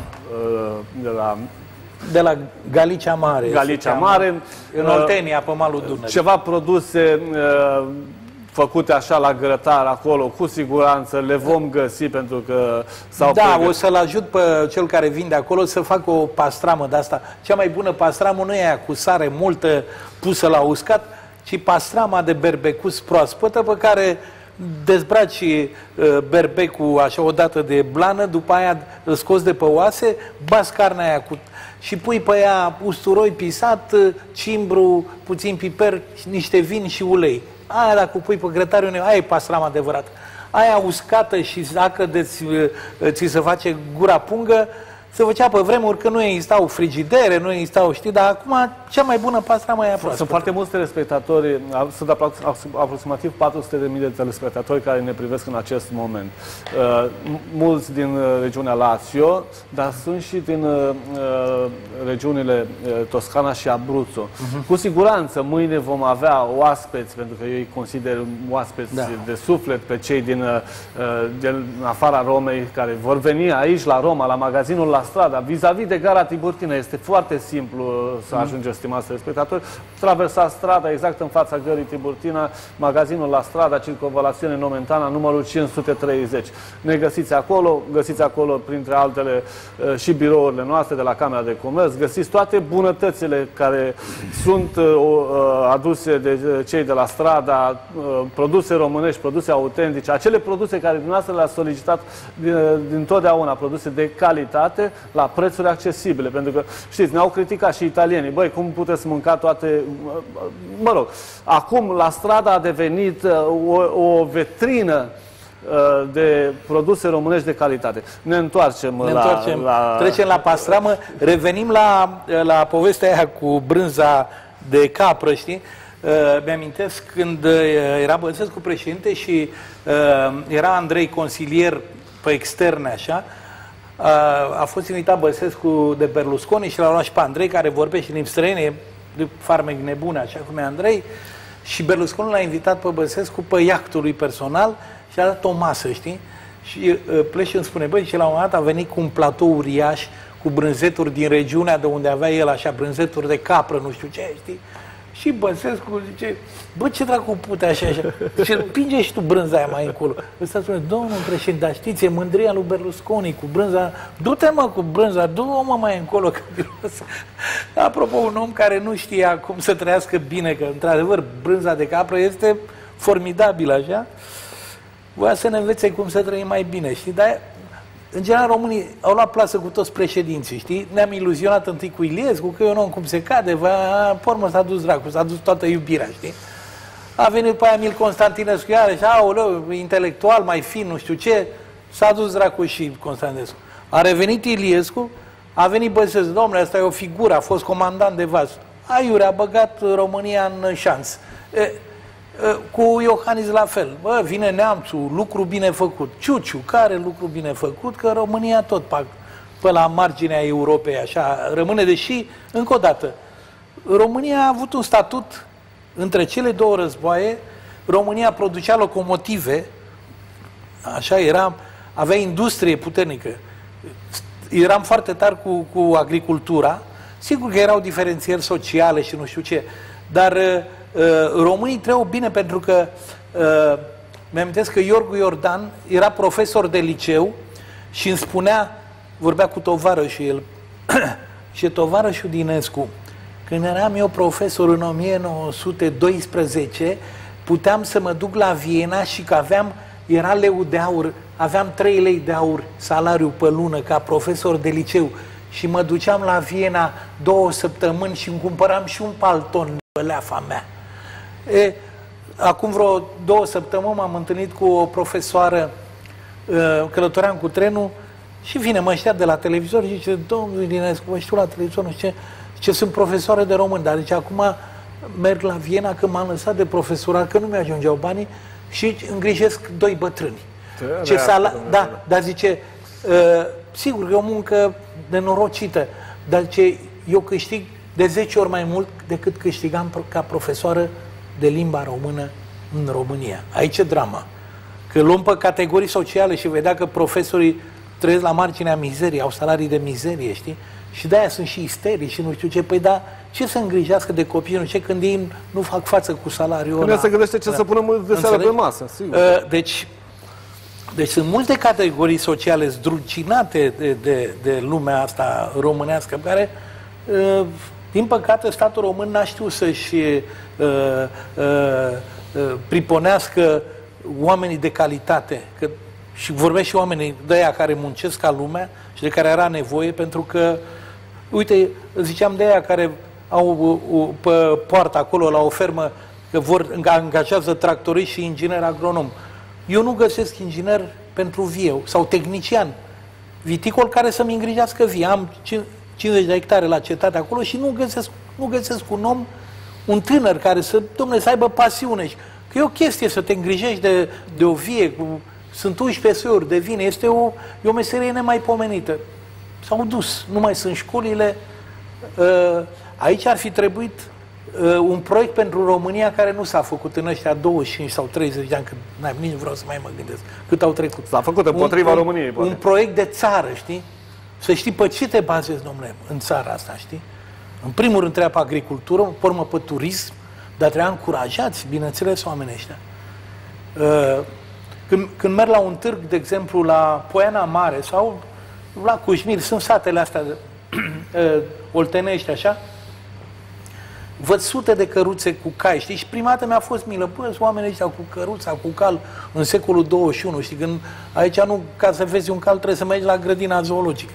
de la Galicia Mare. Galicia Mare. În Oltenia, pe malul Dunării. Ceva produse făcute așa la grătar acolo, cu siguranță le vom găsi, pentru că s-au pregătit. O să-l ajut pe cel care vinde acolo să facă o pastramă de asta. Cea mai bună pastramă nu e aia cu sare multă pusă la uscat, ci pastrama de berbecus proaspătă pe care dezbraci berbecul așa o dată de blană, după aia îl scoți de pe oase, bați carnea aia și pui pe ea usturoi pisat, cimbru, puțin piper, niște vin și ulei. Aia dacă o pui pe grătare, aia e pastrama adevărată. Aia uscată și dacă ți se face gura pungă, se făcea pe vremuri că nu existau frigidere, nu existau, știi, dar acum cea mai bună pastramă e proaspătă. Sunt foarte mulți telespectatori, sunt aproximativ 400.000 de telespectatori care ne privesc în acest moment. Mulți din regiunea Lazio, dar sunt și din regiunile Toscana și Abruzzo. Cu siguranță mâine vom avea oaspeți, pentru că eu îi consider oaspeți de suflet pe cei din afara Romei, care vor veni aici la Roma, la magazinul La Strada, vis-a-vis de gara Tiburtina. Este foarte simplu să ajungeți, stimați telespectatori. Traversați strada exact în fața gării Tiburtina, magazinul La Strada, circunvalațiune Nomentana, numărul 530. Ne găsiți acolo printre altele și birourile noastre de la Camera de Comerț. Găsiți toate bunătățile care sunt aduse de cei de La Strada, produse românești, produse autentice, acele produse care dumneavoastră le-ați solicitat dintotdeauna, produse de calitate, la prețuri accesibile, pentru că, știți, ne-au criticat și italienii, băi, cum puteți mânca toate, mă rog, acum La Strada a devenit o vetrină de produse românești de calitate. Ne întoarcem. Trecem la pastramă, revenim la povestea aia cu brânza de capră, știi? Mi-amintesc când era Băsescu președinte și era Andrei consilier pe externe, așa, a fost invitat Băsescu de Berlusconi și l-a luat și pe Andrei, care vorbește limbi străine, de farmec nebune, așa cum e Andrei, și Berlusconi l-a invitat pe Băsescu pe iahtul lui personal și a dat o masă, știi? Și Pleș îmi spune, băi, și la un moment dat a venit cu un platou uriaș, cu brânzeturi din regiunea de unde avea el, așa, brânzeturi de capră, nu știu ce, știi? Și Băsescu zice, bă, ce dracu pute așa, așa? Și împinge și tu brânza aia mai încolo. Ăsta spune, domnul președinte, dar știți, e mândria lui Berlusconi cu brânza, du-te mă cu brânza, du-o mă mai încolo, că apropo, un om care nu știa cum să trăiască bine, că într-adevăr brânza de capră este formidabilă, așa, voia să ne învețe cum să trăim mai bine, știi? Dar în general, românii au luat plasă cu toți președinții, știi? Ne-am iluzionat întâi cu Iliescu, că e un om cum se cade, pormă s-a dus dracu, s-a dus toată iubirea, știi? A venit pe aia Emil Constantinescu, iarăși, aoleu, intelectual, mai fin, nu știu ce, s-a dus dracu și Constantinescu. A revenit Iliescu, a venit Băsescu, domnule, asta e o figură, a fost comandant de vas. Aiure, a băgat România în șans. Cu Iohannis la fel. Bă, vine neamțul, lucru bine făcut. Ciuciu, care lucru bine făcut? Că România tot pe la marginea Europei, așa, rămâne, deși, încă o dată, România a avut un statut între cele două războaie, România producea locomotive, așa, avea industrie puternică. Eram foarte tari cu agricultura, sigur că erau diferențieri sociale și nu știu ce, dar românii trăiau bine pentru că mi-amintesc că Iorgu Iordan era profesor de liceu și îmi spunea, vorbea cu tovarășul el, și tovarășul Dinescu, când eram eu profesor în 1912, puteam să mă duc la Viena și că era leu de aur, aveam 3 lei de aur salariu pe lună ca profesor de liceu și mă duceam la Viena 2 săptămâni și îmi cumpăram și un palton pe leafa mea. Acum vreo 2 săptămâni m-am întâlnit cu o profesoară, călătoream cu trenul și vine, mă știa de la televizor și zice, domnul Dinescu, mă știu la televizor, nu știu ce, sunt profesoară de român, dar zice, acum merg la Viena că m-am lăsat de profesorat, că nu mi-ajungeau banii și îngrijesc 2 bătrâni. Dar zice, sigur că e o muncă nenorocită, dar zice, eu câștig de 10 ori mai mult decât câștigam ca profesoară de limba română în România. Aici e drama. Că luăm pe categorii sociale și vedea că profesorii trăiesc la marginea mizeriei, au salarii de mizerie, știi? Și de-aia sunt și isterii și nu știu ce. Păi da, ce să îngrijească de copii, nu știu ce, când ei nu fac față cu salariul ăla? Când se gândește ce să pună de seara pe masă, sigur. Deci sunt multe categorii sociale zdrucinate de lumea asta românească, care Din păcate, statul român n-a știut să-și priponească oamenii de calitate. Și vorbesc și oamenii de aia care muncesc ca lumea și de care era nevoie, pentru că, uite, ziceam de aia care au pe poartă acolo la o fermă că angajează tractoriști și inginer agronom. Eu nu găsesc inginer pentru vie sau tehnician viticol care să-mi îngrijească vie. Am 50 de hectare la cetate acolo și nu găsesc un om, un tânăr care să aibă pasiune. Că e o chestie să te îngrijești de o vie, sunt 11 soiuri de vine, e o meserie nemaipomenită. S-au dus, nu mai sunt școlile. Aici ar fi trebuit un proiect pentru România care nu s-a făcut în ăștia 25 sau 30 de ani, că nici nu vreau să mai mă gândesc cât au trecut. S-a făcut împotriva României, poate. Un proiect de țară, știi? Să știi pe ce te bazezi, domnule, în țara asta, știi? În primul rând trebuie pe agricultură, pe urmă pe turism, dar trebuie încurajați, bineînțeles, oamenii ăștia. Când merg la un târg, de exemplu, la Poiana Mare sau la Cușmir, sunt satele astea oltenești, așa, văd sute de căruțe cu cai, știi? Și prima dată mi-a fost milă, bă, oamenii ăștia cu căruța, cu cal, în secolul 21, știi? Când aici nu, ca să vezi un cal, trebuie să mergi la grădina zoologică.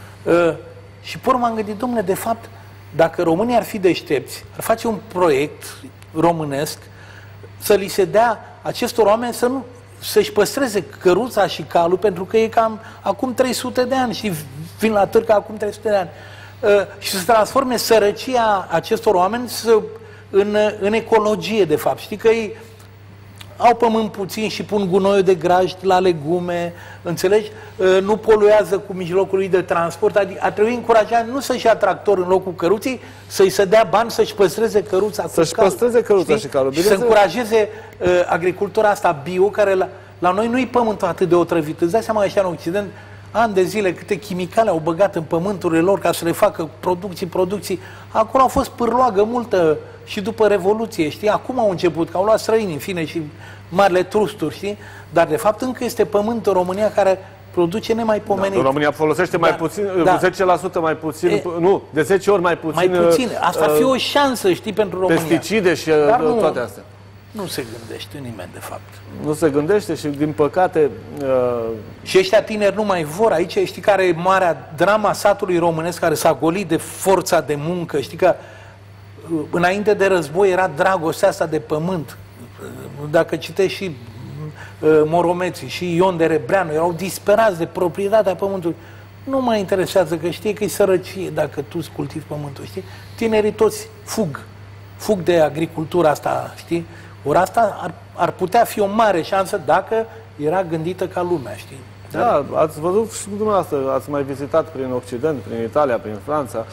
Și pe urmă m-am gândit, domnule, de fapt, dacă românii ar fi deștepți, ar face un proiect românesc, să li se dea acestor oameni să-și păstreze căruța și calul, pentru că e cam acum 300 de ani și vin la târg acum 300 de ani. Și să transforme sărăcia acestor oameni în ecologie, de fapt. Știi că ei au pământ puțin și pun gunoiul de grajd la legume, înțelegi? Nu poluează cu mijlocul lui de transport. Adică ar trebui încurajat nu să-și ia tractor în locul căruței, să-i se dea bani să-și păstreze căruța cu calul. Să-și păstreze căruța și calul. Și să încurajeze agricultura asta bio, care la noi nu-i pământul atât de otrăvit. Îți dai seama așa în Occident, ani de zile, câte chimicale au băgat în pământurile lor ca să le facă producții. Acolo a fost pârloagă multă și după Revoluție, știi? Acum au început, că au luat străini, în fine, și marile trusturi, știi? Dar, de fapt, încă este pământ în România care produce nemaipomenit. Da, România folosește mai puțin, 10% mai puțin, nu, de 10 ori mai puțin. Mai puțin. Asta ar fi o șansă, știi, pentru România. Pesticide și toate astea. Nu se gândește nimeni, de fapt. Nu se gândește și, din păcate... Și ăștia tineri nu mai vor. Aici știi care e marea drama satului românesc care s-a golit de forța de muncă. Știi că înainte de război era dragostea asta de pământ. Dacă citești și Moromeții și Ion de Rebreanu, erau disperați de proprietatea pământului. Nu mai interesează, că știe că e sărăcie dacă tu îți cultivi pământul, știi? Tinerii toți fug de agricultura asta, știi? Ori asta ar putea fi o mare șansă dacă era gândită ca lumea, știi? Da, ați văzut și dumneavoastră, ați mai vizitat prin Occident, prin Italia, prin Franța,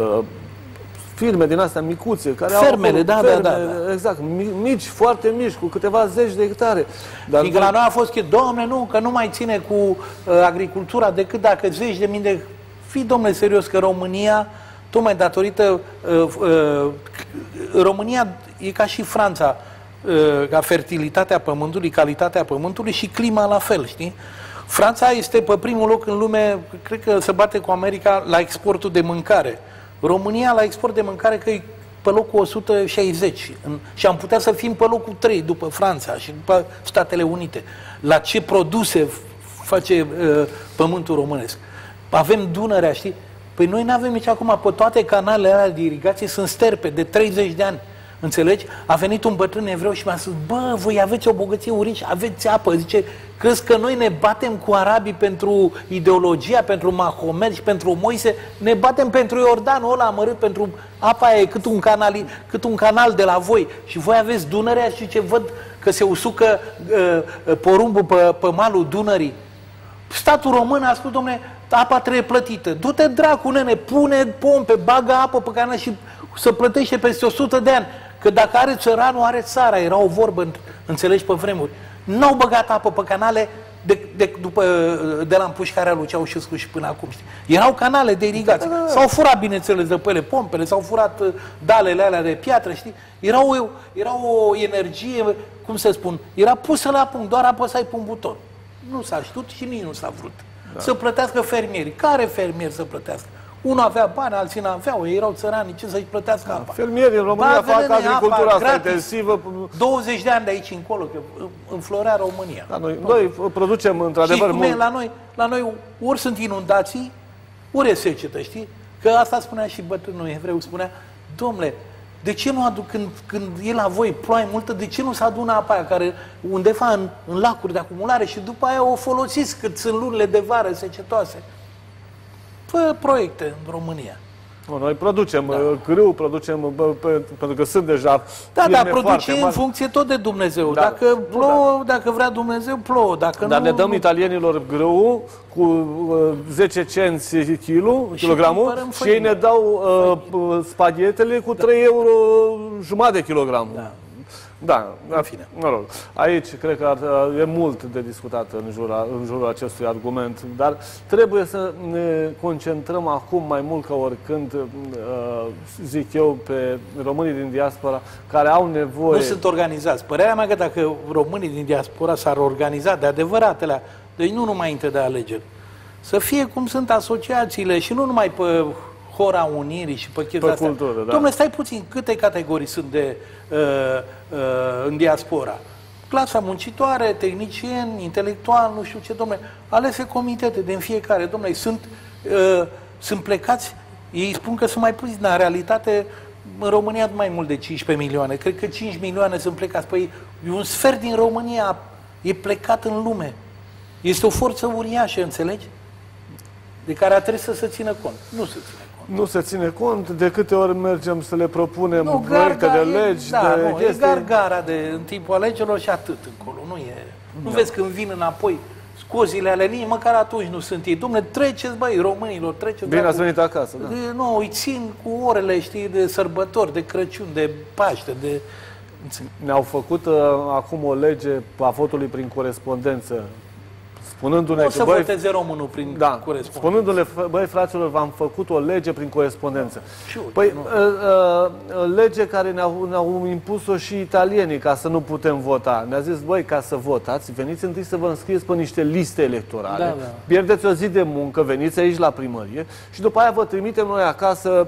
firme din astea micuțe, care fermele, au da. Exact, mici, foarte mici, cu câteva zeci de hectare. Dar la noi a fost că, Doamne, nu, că nu mai ține cu agricultura decât dacă zeci de mii de... Fii, domnule, serios, că România, tocmai datorită... România e ca și Franța, ca fertilitatea pământului, calitatea pământului și clima la fel, știi? Franța este pe primul loc în lume, cred că se bate cu America la exportul de mâncare. România la export de mâncare că e pe locul 160 și am putea să fim pe locul 3 după Franța și după Statele Unite. La ce produse face pământul românesc? Avem Dunărea, știi? Păi noi nu avem nici acum, pe toate canalele alea de irigație sunt sterpe de 30 de ani. Înțelegi? A venit un bătrân evreu și mi-a spus, bă, voi aveți o bogăție uriașă, aveți apă. Zice, crezi că noi ne batem cu arabii pentru ideologia, pentru Mahomet și pentru Moise? Ne batem pentru Iordanul ăla amărât, pentru apa aia, cât un canal de la voi. Și voi aveți Dunărea și ce văd că se usucă porumbul pe malul Dunării. Statul român a spus, dom'le, apa trebuie plătită. Du-te dracu, nene, pune pompe, bagă apă pe canal și să plătește peste 100 de ani. Că dacă are țăranul, are țara. Era o vorbă, înțelegi, pe vremuri. N-au băgat apă pe canale de la împușcarea lui Ceaușescu și până acum, știi? Erau canale de irigație. S-au furat, bineînțeles, de pe ele pompele, s-au furat dalele alea de piatră, știi? Era o energie, cum să spun, era pusă la punct, doar apăsai pe un buton. Nu s-a știut și nici nu s-a vrut. Da. Să plătească fermierii. Care fermieri să plătească? Unul avea bani, alții n-aveau, ei erau țărani, ce să-și plătească apa? Fermierii în România fac agricultura asta intensivă. 20 de ani de aici încolo, că înflorea România. Da, noi producem într-adevăr mult. La noi ori sunt inundații, ori e secetă, știi? Că asta spunea și bătrânul evreu, spunea, domnule, de ce nu aduc, când e la voi ploaie multă, de ce nu se adună apa aia care undeva în lacuri de acumulare și după aia o folosiți cât sunt lunile de vară secetoase? Fă proiecte în România. Noi producem grâu, producem, pentru că sunt deja da, producem în funcție tot de Dumnezeu. Da, dacă plouă, dacă vrea Dumnezeu, plouă. Dar ne dăm italienilor grâu cu 10 cenți kilogramul și ei ne dau spaghetele cu 3 euro jumătate de kilogram. Da, în fine. Mă rog, aici cred că e mult de discutat în jurul acestui argument, dar trebuie să ne concentrăm acum mai mult ca oricând, zic eu, pe românii din diaspora care au nevoie... Nu sunt organizați. Părerea mea că dacă românii din diaspora s-ar organiza de adevăratele, deci nu numai între de alegeri, să fie cum sunt asociațiile și nu numai pe Hora Unirii și pe chestia asta. Cultură, da. Dom'le, stai puțin, câte categorii sunt în diaspora? Clasa muncitoare, tehnicieni, intelectuali, nu știu ce, dom'le, alese comitete din fiecare, dom'le, sunt plecați, ei spun că sunt mai puțini, dar în realitate în România mai mult de 15 milioane, cred că 5 milioane sunt plecați, păi un sfert din România e plecat în lume. Este o forță uriașă, înțelegi? De care ar trebui să se țină cont. Nu se ține cont. Nu se ține cont, de câte ori mergem să le propunem proiecte de legi, e gargara în timpul alegerilor și atât încolo. Nu vezi când vin înapoi scozile ale nici măcar atunci nu sunt ei. Dom'le, treceți, băi, românilor, treceți. Bine ați venit acasă, da. Nu, îi țin cu orele, știi, de sărbători, de Crăciun, de Paște, de... Ne-au făcut acum o lege a votului prin corespondență. Spunându-ne o să voteze românul prin corespondență. Spunându-le, băi, fraților, v-am făcut o lege prin corespondență. Păi, lege care ne-au impus-o și italienii ca să nu putem vota. Ne-a zis, băi, ca să votați, veniți întâi să vă înscrieți pe niște liste electorale, pierdeți o zi de muncă, veniți aici la primărie și după aia vă trimitem noi acasă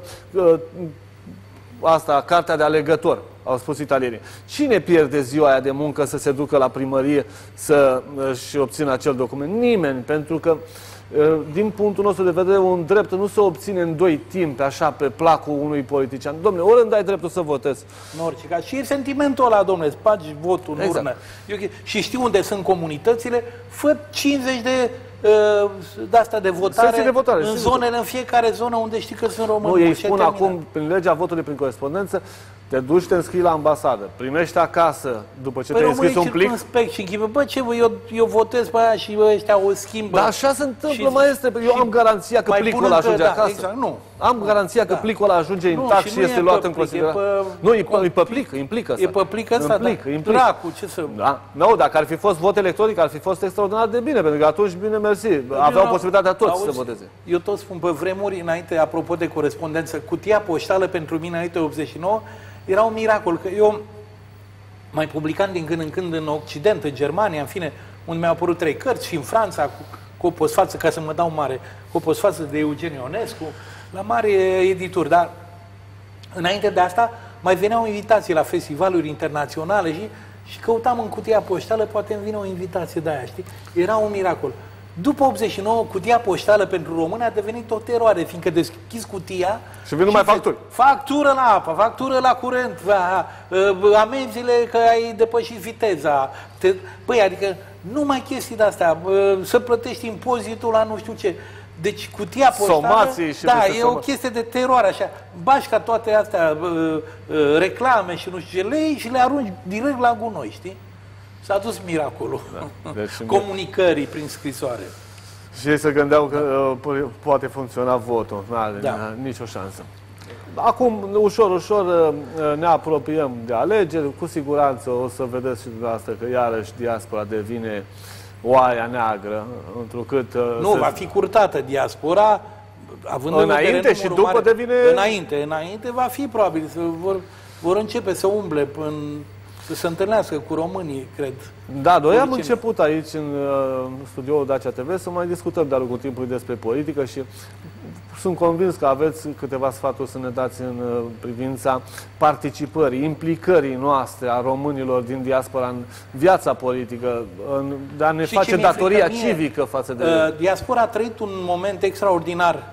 cartea de alegător, au spus italienii. Cine pierde ziua aia de muncă să se ducă la primărie să-și obțină acel document? Nimeni, pentru că, din punctul nostru de vedere, un drept nu se obține în 2 timpi, așa, pe placul unui politician. Dom'le, ori îmi dai dreptul să votezi. În orice caz. Și e sentimentul ăla, dom'le, spagi votul în urnă. Și știi unde sunt comunitățile? Fă 50 de asta de votare, în zonele, în fiecare zonă unde știi că sunt români. Nu, ei spun acum, prin legea votului prin corespondență, te duci, te înscrii la ambasadă, primești acasă, după ce te-ai înscris un plic... și închipă, bă, ce bă, eu votez pe aia și ăștia o schimbă. Dar așa se întâmplă, maestre, eu am garanția că plicul ăla ajunge acasă. Exact, nu. Am garanția că plicul ăla ajunge intact și este luat în considerare. Nu, e pe plic, implică asta. E pe plic ăsta, dracu, ce să... Da, nu, dacă ar fi fost vot electronic, ar fi fost extraordinar de bine, pentru că atunci, bine, mersi, aveau posibilitatea toți să voteze. Eu tot spun, pe vremuri, înainte, apropo de corespondență, cutia poștală pentru mine, înainte 89, era un miracol, că eu mai publicam din când în când în Occident, în Germania, în fine, unde mi-au apărut 3 cărți, și în Franța, cu o postfață, ca să mă dau mare, cu o postfață de Eugen Ionescu, la mare edituri, dar înainte de asta mai veneau invitații la festivaluri internaționale și căutam în cutia poștală, poate îmi vine o invitație de aia, știi? Era un miracol. După 89, cutia poștală pentru români a devenit o teroare, fiindcă deschizi cutia și vin numai facturi. Factură la apă, factură la curent, amenziile că ai depășit viteza. Băi, adică numai chestii de-astea, să plătești impozitul la nu știu ce. Deci cutia poștală, e o chestie de teroare, așa. Bașca toate astea, reclame și nu știu ce lei și le arunci direct la gunoi, știi? S-a dus miracolul comunicării prin scrisoare. Și ei se gândeau că poate funcționa votul. Nu are nicio șansă. Acum, ușor, ușor ne apropiem de alegeri. Cu siguranță o să vedeți și dumneavoastră că iarăși diaspora devine oaia neagră, întrucât... Nu, va fi curtată diaspora, având înainte și după devine... Înainte va fi probabil, vor începe să umble în să se întâlnească cu românii, cred. Da, noi am început aici, în studioul Dacia TV, să mai discutăm de-a lungul timpului despre politică și sunt convins că aveți câteva sfaturi să ne dați în privința participării, implicării noastre a românilor din diaspora în viața politică, de a ne face datoria civică față de diaspora a trăit un moment extraordinar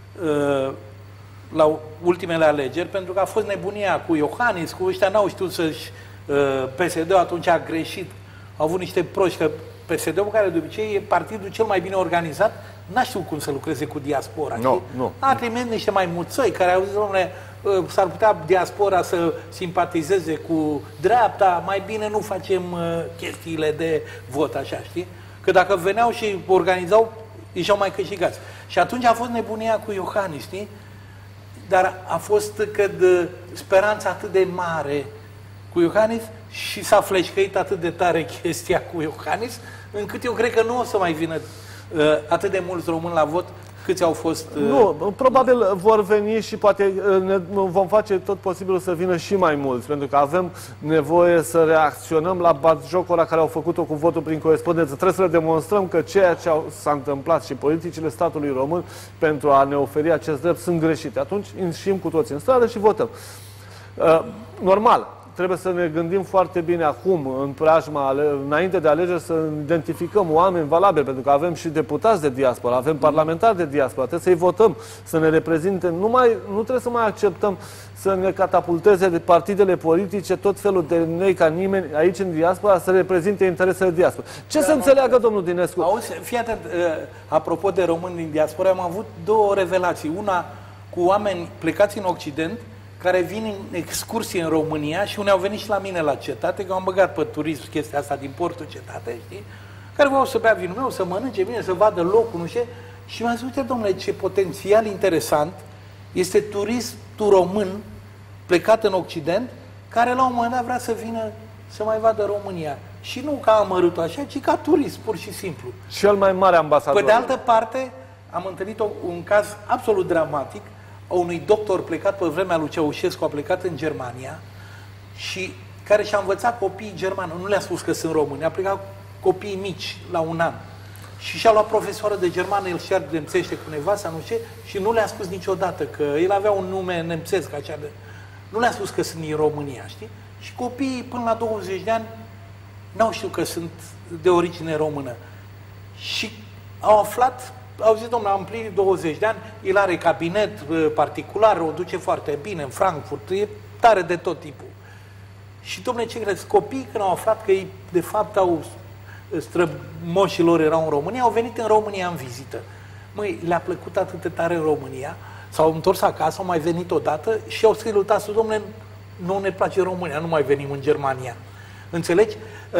la ultimele alegeri, pentru că a fost nebunia cu Iohannis, cu ăștia n-au știut să-și... PSD-ul atunci a greșit. Au avut niște proști, că PSD-ul, care de obicei e partidul cel mai bine organizat, n-a știut cum să lucreze cu diaspora. Nu. A trimis niște mai muțăi care au zis, domnule, s-ar putea diaspora să simpatizeze cu dreapta, mai bine nu facem chestiile de vot, așa, știi? Că dacă veneau și organizau, ieșeau mai câștigați. Și atunci a fost nebunia cu Iohannis, știi? Dar a fost, cred, speranța atât de mare cu Iohannis și s-a fleșcăit atât de tare chestia cu Iohannis, încât eu cred că nu o să mai vină atât de mulți români la vot câți au fost... Nu, probabil vor veni și poate vom face tot posibilul să vină și mai mulți, pentru că avem nevoie să reacționăm la batjocul care au făcut-o cu votul prin corespondență. Trebuie să le demonstrăm că ceea ce s-a întâmplat și politicile statului român pentru a ne oferi acest drept sunt greșite. Atunci ieșim cu toți în stradă și votăm. Normal. Trebuie să ne gândim foarte bine acum, în preajma, înainte de alegeri, să identificăm oameni valabili, pentru că avem și deputați de diaspora, avem parlamentari de diaspora, trebuie să-i votăm, să ne reprezinte. Nu trebuie să mai acceptăm să ne catapulteze de partidele politice, tot felul de nei ca nimeni aici în diaspora, să reprezinte interesele diaspora. Ce să înțeleagă domnul Dinescu? Auzi, fii atent, apropo de români din diaspora, am avut două revelații. Una cu oameni plecați în Occident, care vin în excursie în România și unii au venit și la mine la cetate, că am băgat pe turism chestia asta din portul cetate, știi? Care vreau să bea vinul meu, să mănânce bine, să vadă locul, nu știu. Și mi-a zis, uite, domnule, ce potențial interesant este turistul român plecat în Occident, care la un moment dat vrea să vină să mai vadă România. Și nu ca amărât așa, ci ca turist, pur și simplu. Cel mai mare ambasador. Pe de altă parte, am întâlnit un caz absolut dramatic a unui doctor plecat pe vremea lui Ceaușescu, a plecat în Germania și care și-a învățat copiii germani. Nu le-a spus că sunt români, a plecat copiii mici la 1 an. Și și-a luat profesoră de germană, el și-ar nemțește cu nevasta, nu știu, și nu le-a spus niciodată că el avea un nume nemțesc, așa de... Nu le-a spus că sunt din România, știi? Și copiii până la 20 de ani n-au știut că sunt de origine română. Și au aflat, au zis, domnule, am plinit 20 de ani, el are cabinet particular, o duce foarte bine în Frankfurt, e tare de tot tipul. Și, domnule, ce crezi? Copiii, când au aflat că ei, de fapt, strămoșilor erau în România, au venit în România în vizită. Măi, le-a plăcut atât de tare în România, s-au întors acasă, au mai venit odată și au scris lui tasul, domnule, nu ne place România, nu mai venim în Germania. Înțelegi?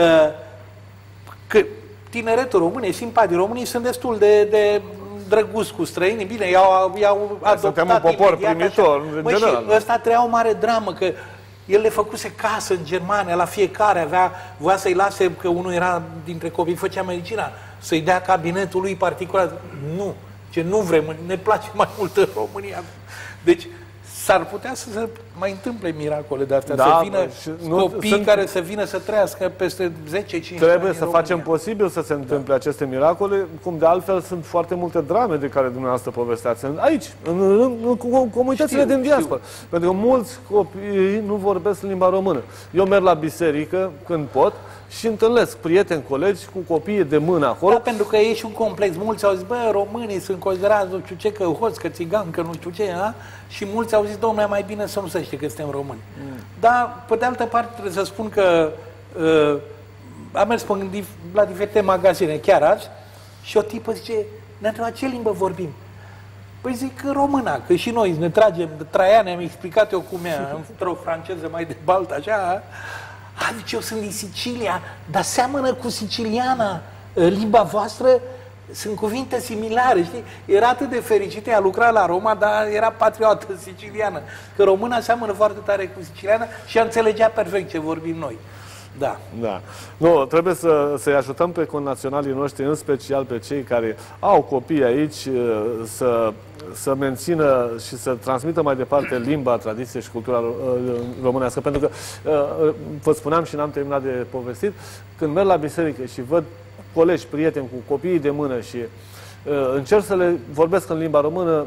Că tineretul român, simpatii românii sunt destul de drăguți cu străinii, bine, i-au adoptat. Suntem un popor primitor, în general. Și ăsta trăia o mare dramă, că el le făcuse casă în Germania, la fiecare voia să-i lase, că unul era dintre copii, făcea medicina, să-i dea cabinetul lui particular. Nu, ce nu vrem, ne place mai mult în România. Deci, s-ar putea să se mai întâmple miracole de astea, să vină copii care să vină să trăiască peste 10-15 Trebuie să facem posibil să se întâmple aceste miracole, cum de altfel sunt foarte multe drame de care dumneavoastră povesteați aici, în comunitățile din diaspora. Pentru că mulți copii nu vorbesc limba română. Eu merg la biserică când pot și întâlnesc prieteni, colegi cu copiii de mână acolo. Da, pentru că e și un complex. Mulți au zis, bă, românii sunt considerați, nu știu ce, că hoți, că țigani, că nu știu ce, a? Și mulți au zis, domnule, mai bine să nu se știe că suntem români. Dar, pe de altă parte, trebuie să spun că am mers la diferite magazine, chiar azi, și o tipă zice, ne întrebat ce limbă vorbim. Păi zic că româna, că și noi ne tragem, Traian, am explicat eu cum e, într-o franceză mai de baltă, așa. Zice, eu sunt din Sicilia, dar seamănă cu siciliana, limba voastră, sunt cuvinte similare, știi? Era atât de fericită, a lucrat la Roma, dar era patriotă siciliană. Că româna seamănă foarte tare cu siciliana și a înțelegea perfect ce vorbim noi. Da. Da. Nu, trebuie să-i ajutăm pe connaționalii noștri, în special pe cei care au copii aici, să mențină și să transmită mai departe limba, tradiție și cultura românească. Pentru că, vă spuneam și n-am terminat de povestit, când merg la biserică și văd colegi, prieteni cu copiii de mână și încerc să le vorbesc în limba română,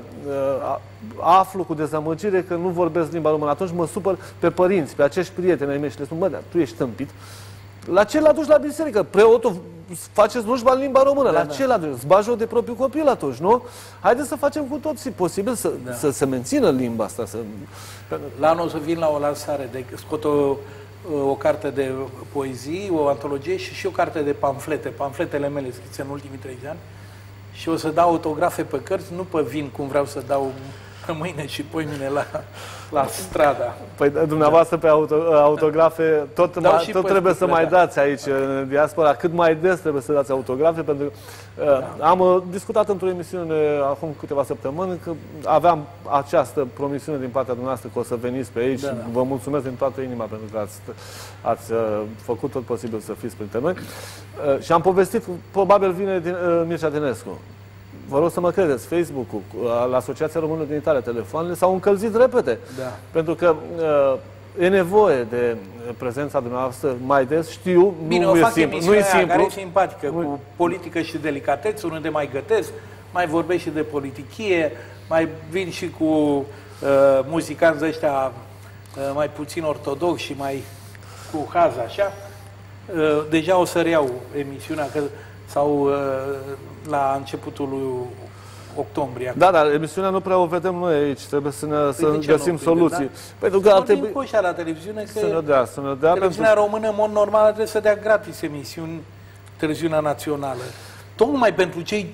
aflu cu dezamăgire că nu vorbesc limba română. Atunci mă supăr pe părinți, pe acești prieteni ai mei și le spun, bă, dar tu ești tâmpit. La ce l-aduci la biserică? Preotul face slujba în limba română. La ce l-aduci? Îți bagi de propriul copil atunci, nu? Haideți să facem cu toții posibil să se mențină limba asta. La anul o să vin la o lansare, scot o carte de poezii, o antologie și o carte de pamflete, pamfletele mele scrise în ultimii 30 ani. Și o să dau autografe pe cărți, nu pe vin cum vreau să dau mâine și poimine la strada. Păi dumneavoastră pe autografe tot trebuie să mai dați aici în diaspora. Cât mai des trebuie să dați autografe, pentru că am discutat într-o emisiune acum câteva săptămâni că aveam această promisiune din partea dumneavoastră că o să veniți pe aici. Vă mulțumesc din toată inima pentru că ați făcut tot posibil să fiți printre noi. Și am povestit, probabil vine Mircea Dinescu. Vă rog să mă credeți, Facebook-ul, la Asociația Românilor din Italia, telefoanele s-au încălzit repede. Da. Pentru că e nevoie de prezența dumneavoastră mai des, știu, bine, nu e simplu. Nu e simplu. Care e simpatică, cu politică și delicatețe, unde mai gătesc, mai vorbesc și de politichie, mai vin și cu muzicanți ăștia mai puțin ortodoxi și mai cu haz, așa. Deja o să reiau emisiunea, sau la începutul lui octombrie. Da, dar emisiunea nu prea o vedem noi aici. Trebuie să găsim soluții. Da? Pentru că ar trebui la televiziune că să ne dea televiziunea română, în mod normal, trebuie să dea gratis emisiuni, televiziunea națională. Tocmai pentru cei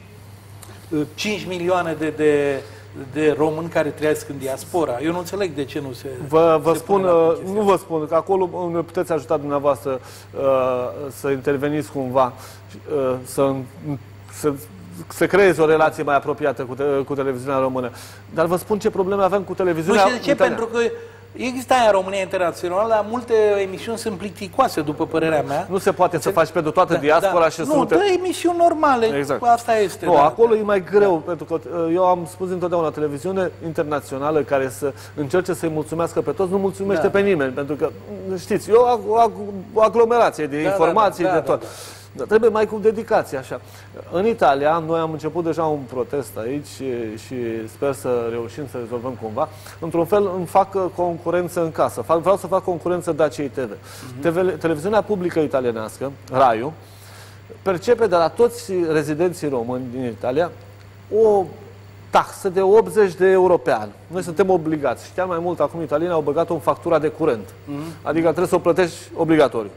5 milioane de români care trăiesc în diaspora. Eu nu înțeleg de ce nu se... Vă spun că acolo ne puteți ajuta dumneavoastră să interveniți cumva, să creeze o relație mai apropiată cu televiziunea română. Dar vă spun ce probleme avem cu televiziunea. Nu știu de ce, pentru că există aia în România Internațională, dar multe emisiuni sunt plicticoase, după părerea mea. Nu se poate să faci pentru toată diaspora și nu, dă emisiuni normale, exact. Asta este. Nu, acolo e mai greu, pentru că eu am spus întotdeauna, televiziune internațională care să încerce să-i mulțumească pe toți, nu mulțumește pe nimeni, pentru că, știți, o aglomerație de informații, de tot. Dar trebuie mai cu dedicație, așa. În Italia, noi am început deja un protest aici și sper să reușim să rezolvăm cumva. Într-un fel îmi fac concurență în casă. Vreau să fac concurență Daciei TV. Televiziunea publică italienească, RAI-ul, percepe de la toți rezidenții români din Italia o taxă de 80 de euro pe an. Noi suntem obligați. Și chiar mai mult, acum italienii au băgat-o în factura de curent. Adică trebuie să o plătești obligatoriu.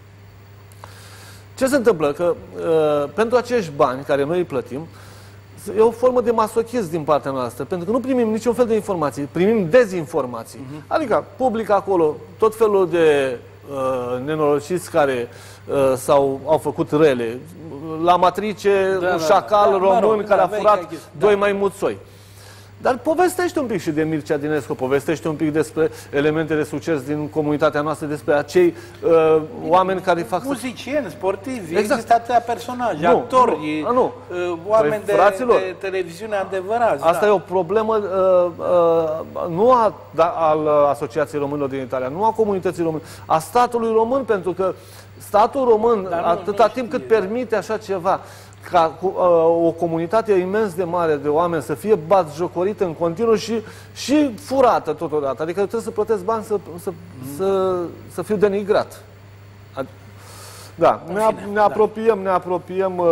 Ce se întâmplă? Că pentru acești bani care noi îi plătim, e o formă de masochism din partea noastră, pentru că nu primim niciun fel de informații, primim dezinformații. Adică publică acolo tot felul de nenorociți care au făcut rele. La Matrice, un șacal român care a furat 2 maimuțoi. Dar povestește un pic și de Mircea Dinescu, povestește un pic despre elemente de succes din comunitatea noastră, despre acei oameni care fac... Muzicieni, sportivi, există atâtea personaje, actori, oameni de televiziune adevărați. Asta e o problemă nu al Asociației Românilor din Italia, nu a comunității române, a statului român, pentru că statul român, atâta timp cât permite așa ceva, ca o comunitate imens de mare de oameni să fie batjocorită în continuu și furată totodată. Adică trebuie să plătesc bani să fiu denigrat. Da, ne apropiem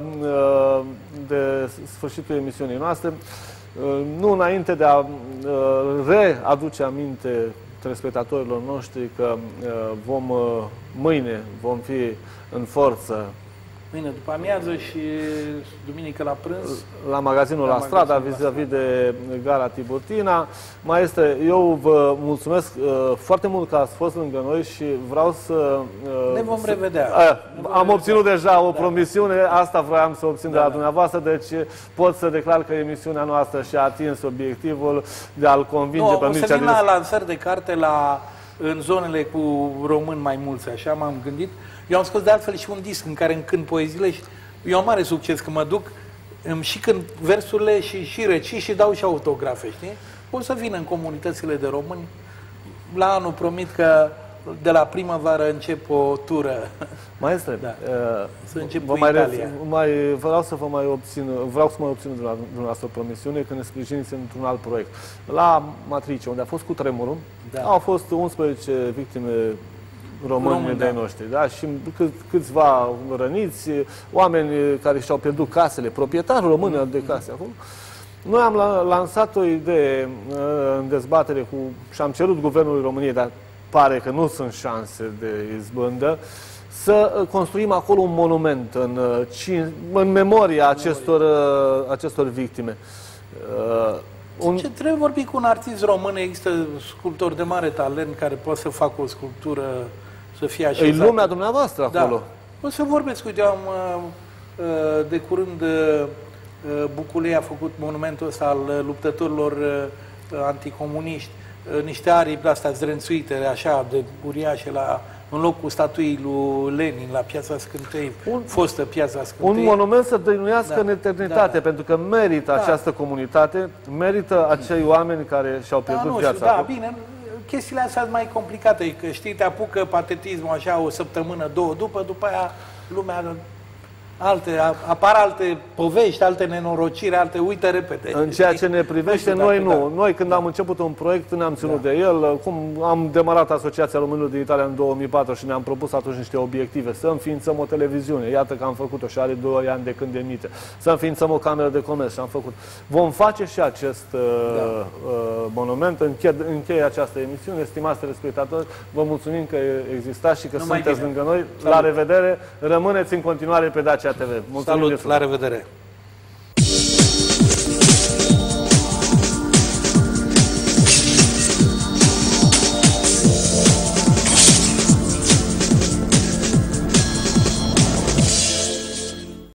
de sfârșitul emisiunii noastre. Nu înainte de a readuce aminte telespectatorilor noștri că mâine vom fi în forță. Mâine după amiază și duminică la prânz. La magazinul La Strada, vis-a-vis de gara Tiburtina. Eu vă mulțumesc foarte mult că ați fost lângă noi și vreau să... Ne vom revedea. Am obținut deja o promisiune, asta vroiam să obțin de la dumneavoastră, deci pot să declar că emisiunea noastră și-a atins obiectivul de a-l convinge pe Mircea Dinescu. O să vin la lansări de carte la în zonele cu români mai mulți, așa m-am gândit. Eu am scos de altfel și un disc în care îmi cânt poeziile și eu am mare succes că mă duc, îmi și cânt versurile și recit și dau și autografe, știi? O să vină în comunitățile de români. La anul promit că de la primăvară încep o tură. Maestre, da. Să încep cu Italia. Vreau să mai obțin de la dumneavoastră o promisiune că ne sprijiniți într-un alt proiect. La Matrice, unde a fost cutremurul, au fost 11 victime români de noștri, da? Și câțiva răniți, oameni care și-au pierdut casele, proprietarul român de case acolo. Noi am lansat o idee în dezbatere și am cerut Guvernului României, dar pare că nu sunt șanse de izbândă, să construim acolo un monument în memoria acestor victime. Ce trebuie vorbi cu un artist român? Există sculptori de mare talent care pot să facă o sculptură să fie așezată. E lumea dumneavoastră acolo. Da. O să vorbesc, uite, de curând Buculei a făcut monumentul ăsta al luptătorilor anticomuniști, niște aripi astea zdrențuite, așa, de uriașe, în locul statuii lui Lenin, la Piața Scântei, fostă Piața Scântei. Un monument să dăinuiască în eternitate, pentru că merită această comunitate, merită acei oameni care și-au pierdut viața. Da, bine, chestiile astea sunt mai complicate, că știi, te apucă patetismul așa o săptămână, două, după aia lumea... apar alte povești, alte nenorociri, uite repede. În ceea ce ne privește, noi nu. Noi când am început un proiect ne-am ținut de el. Cum am demarat Asociația Românilor din Italia în 2004 și ne-am propus atunci niște obiective. Să înființăm o televiziune. Iată că am făcut-o și are 2 ani de când emite. Să înființăm o cameră de comerț și am făcut. Vom face și acest monument. Încheie această emisiune. Stimați telespectatori, vă mulțumim că existați și că sunteți lângă noi. La revedere. Rămâneți în continuare pe Dacia TV. Mulțumim. Salut, la revedere!